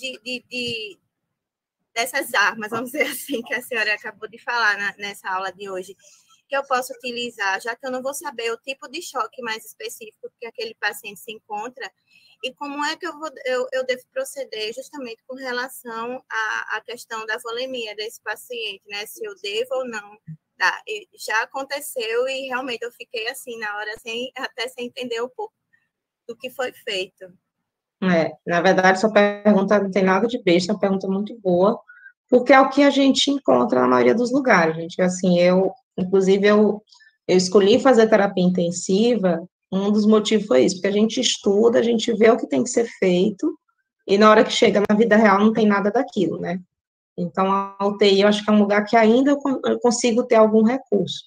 E: dessas armas, vamos dizer assim, que a senhora acabou de falar nessa aula de hoje, que eu posso utilizar, já que eu não vou saber o tipo de choque mais específico que aquele paciente se encontra, e como é que eu devo proceder justamente com relação à questão da volemia desse paciente, né? Se eu devo ou não. Tá, já aconteceu e realmente eu fiquei assim na hora, até sem entender um pouco do que foi feito.
B: Na verdade, sua pergunta não tem nada de besta, é uma pergunta muito boa, porque é o que a gente encontra na maioria dos lugares, gente. Assim, inclusive, eu escolhi fazer terapia intensiva, um dos motivos foi isso, porque a gente estuda, a gente vê o que tem que ser feito, e na hora que chega na vida real não tem nada daquilo, né? Então, a UTI, eu acho que é um lugar que ainda eu consigo ter algum recurso.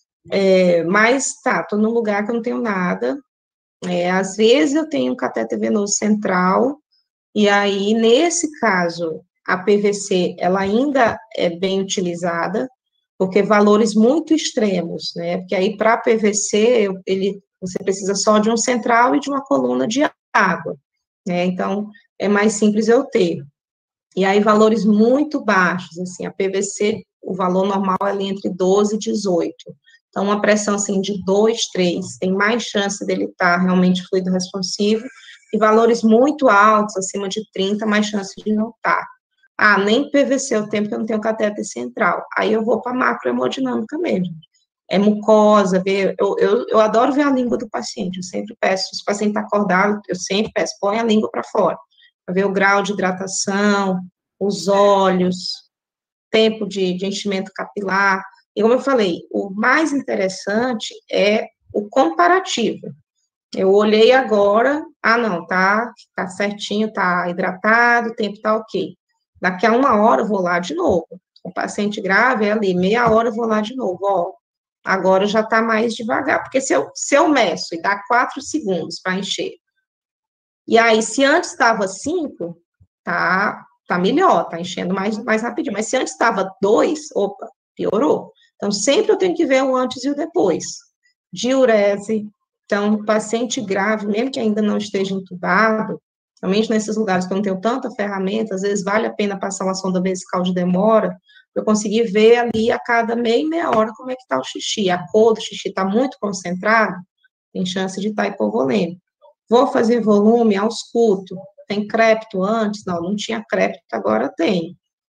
B: Mas, estou num lugar que eu não tenho nada. Às vezes eu tenho um catéter venoso central, e aí, nesse caso, a PVC, ela ainda é bem utilizada, porque valores muito extremos, né? Porque aí, para a PVC, você precisa só de um central e de uma coluna de água, né? Então, é mais simples eu ter. E aí, valores muito baixos, assim, a PVC, o valor normal é ali entre 12 e 18. Então, uma pressão, assim, de 2, 3, tem mais chance dele estar realmente fluido responsivo, e valores muito altos, acima de 30, mais chance de não estar. Nem PVC eu tenho, porque eu não tenho catéter central. Aí eu vou para macrohemodinâmica mesmo. É mucosa, eu adoro ver a língua do paciente, eu sempre peço, se o paciente está acordado, eu sempre peço, põe a língua para fora, para ver o grau de hidratação, os olhos, tempo de enchimento capilar. E como eu falei, o mais interessante é o comparativo. Eu olhei agora, não, tá certinho, tá hidratado, o tempo tá ok. Daqui a 1 hora eu vou lá de novo. O paciente grave é ali, meia hora eu vou lá de novo, agora já tá mais devagar, porque se eu meço e dá 4 segundos para encher, e aí se antes estava 5, tá melhor, tá enchendo mais rapidinho, mas se antes estava 2, piorou. Então, sempre eu tenho que ver o antes e o depois. Diurese. Então, paciente grave, mesmo que ainda não esteja entubado, realmente nesses lugares que eu não tenho tanta ferramenta, às vezes vale a pena passar uma sonda vesical de demora, para eu conseguir ver ali a cada meia hora como é que está o xixi. A cor do xixi está muito concentrado, tem chance de estar hipovolêmico. Vou fazer volume, ausculto. Tem crepto antes? Não tinha crepto, agora tem.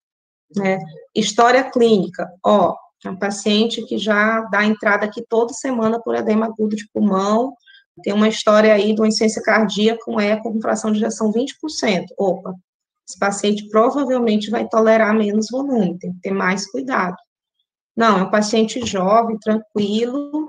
B: História clínica, é um paciente que já dá entrada aqui toda semana por edema agudo de pulmão, tem uma história aí de uma insuficiência cardíaca com eco com fração de ejeção 20%. Esse paciente provavelmente vai tolerar menos volume, tem que ter mais cuidado. Não, é um paciente jovem, tranquilo,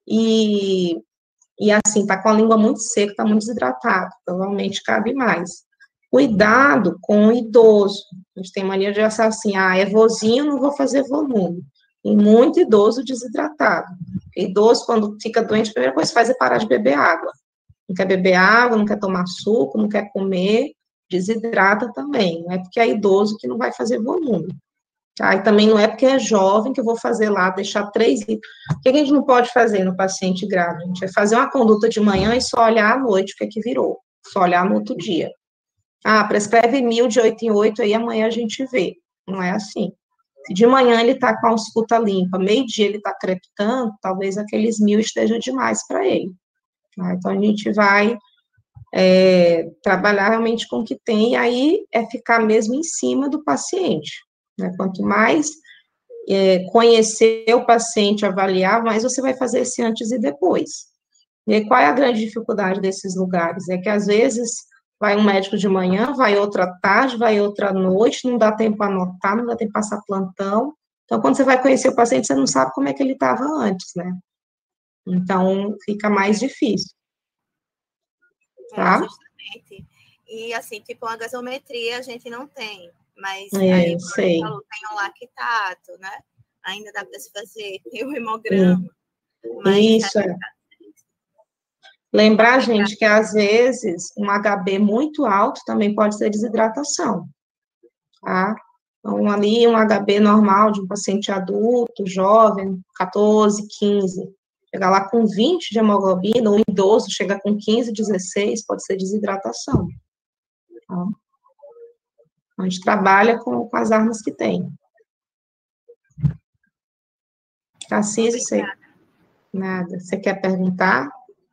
B: e assim, tá com a língua muito seca, tá muito desidratado, provavelmente cabe mais. Cuidado com o idoso. A gente tem mania de achar assim, é vozinho, não vou fazer volume. E muito idoso desidratado. Idoso, quando fica doente, a primeira coisa que faz é parar de beber água. Não quer beber água, não quer tomar suco, não quer comer, desidrata também. Não é porque é idoso que não vai fazer volume. E também não é porque é jovem que eu vou fazer lá, deixar 3 litros. O que a gente não pode fazer no paciente grave? A gente vai fazer uma conduta de manhã e só olhar à noite o que virou. Só olhar no outro dia. Prescreve 1.000 de 8 em 8, aí amanhã a gente vê. Não é assim. Se de manhã ele está com a ausculta limpa, meio-dia ele está crepitando, talvez aqueles 1.000 esteja demais para ele. Então, a gente vai trabalhar realmente com o que tem, e aí é ficar mesmo em cima do paciente. Quanto mais conhecer o paciente, avaliar, mais você vai fazer esse antes e depois. E aí, qual é a grande dificuldade desses lugares? É que, às vezes, Vai um médico de manhã, vai outro à tarde, vai outro à noite, não dá tempo para anotar, não dá tempo para passar plantão. Então, quando você vai conhecer o paciente, você não sabe como é que ele estava antes, né? Então, fica mais difícil. Tá?
E: Justamente. E, assim, tipo, uma gasometria a gente não tem, mas
B: aí,
E: como
B: sei.
E: você falou, tem um lactato, né? Ainda dá para se fazer, tem o hemograma. Mas
B: isso, Lembrar, gente, que às vezes um HB muito alto também pode ser desidratação, tá? Então, ali um HB normal de um paciente adulto, jovem, 14, 15, chegar lá com 20 de hemoglobina, ou um idoso chega com 15, 16, pode ser desidratação. Tá? A gente trabalha com as armas que tem. Tarcísio, você... Nada. Você quer perguntar?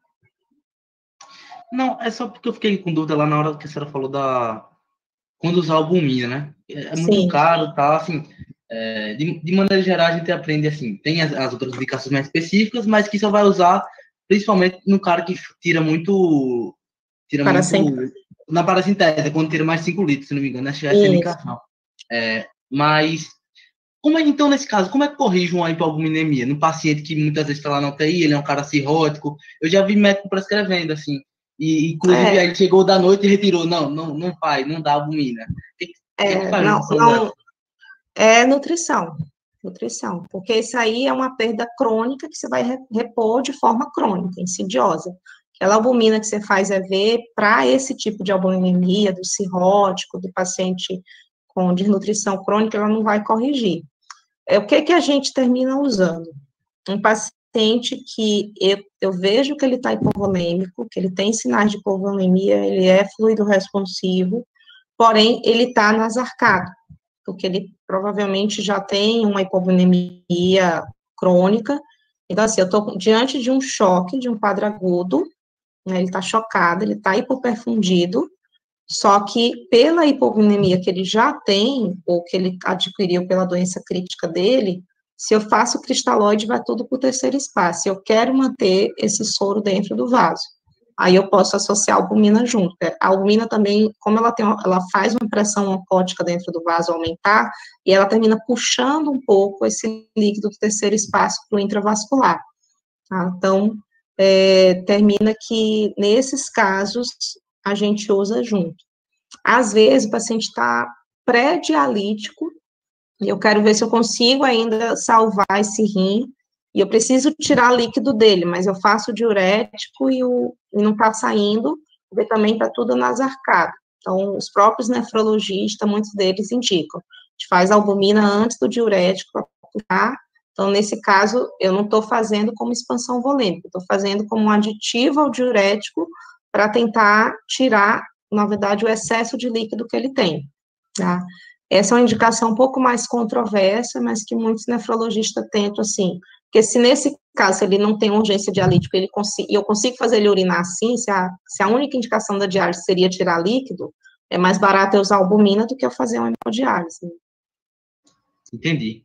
C: Não, é só porque eu fiquei com dúvida lá na hora que a senhora falou quando usar albumina, né? É muito caro, tá? Assim, de maneira geral, a gente aprende assim, tem as outras indicações mais específicas, mas que só vai usar principalmente no cara que tira muito na parassintese, quando tira mais 5 litros, se não me engano, acho que essa é a indicação. Mas, então, nesse caso, como é que corrige uma hipoalbuminemia? No paciente que muitas vezes está lá na UTI, ele é um cara cirrótico, eu já vi médico prescrevendo, assim, e inclusive aí chegou da noite e retirou, não faz, não dá albumina. O que faz
B: não, é nutrição, porque isso aí é uma perda crônica que você vai repor de forma crônica, insidiosa. Aquela albumina que você faz EV para esse tipo de albuminemia, do cirrótico, do paciente com desnutrição crônica, ela não vai corrigir. O que a gente termina usando? Um paciente que eu vejo que ele está hipovolêmico, que ele tem sinais de hipovolemia, ele é fluido responsivo, porém, ele está nasarcado, porque ele provavelmente já tem uma hipovolemia crônica. Então, assim, eu estou diante de um choque, de um quadro agudo, né, ele está chocado, ele está hipoperfundido, só que pela hipovolemia que ele já tem, ou que ele adquiriu pela doença crítica dele, se eu faço cristalóide, vai tudo para o terceiro espaço. Eu quero manter esse soro dentro do vaso. Aí eu posso associar a albumina junto. A albumina também, como ela faz uma pressão oncótica dentro do vaso aumentar, e ela termina puxando um pouco esse líquido do terceiro espaço para o intravascular. Tá? Então, termina que, nesses casos, a gente usa junto. Às vezes, o paciente está pré-dialítico, e eu quero ver se eu consigo ainda salvar esse rim, e eu preciso tirar líquido dele, mas eu faço o diurético e não está saindo, porque também está tudo nasarcado. Então, os próprios nefrologistas, muitos deles indicam, a gente faz albumina antes do diurético para puxar. Então, nesse caso, eu não estou fazendo como expansão volêmica, estou fazendo como um aditivo ao diurético para tentar tirar, na verdade, o excesso de líquido que ele tem, tá? Essa é uma indicação um pouco mais controversa, mas que muitos nefrologistas tentam, assim, porque se nesse caso ele não tem urgência dialítica, e eu consigo fazer ele urinar assim, se a única indicação da diálise seria tirar líquido, é mais barato eu usar albumina do que eu fazer uma hemodiálise.
C: Entendi.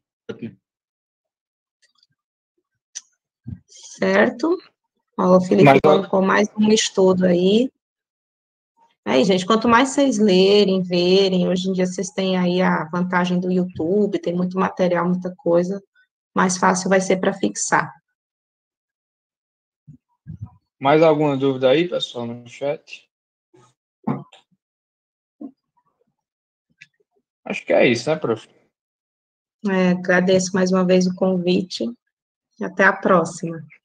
B: Certo? Ó, o Felipe colocou mais um estudo aí. Aí, gente, quanto mais vocês lerem, verem, hoje em dia vocês têm aí a vantagem do YouTube, tem muito material, muita coisa, mais fácil vai ser para fixar.
A: Mais alguma dúvida aí, pessoal, no chat? Acho que é isso, né, prof?
B: Agradeço mais uma vez o convite e até a próxima.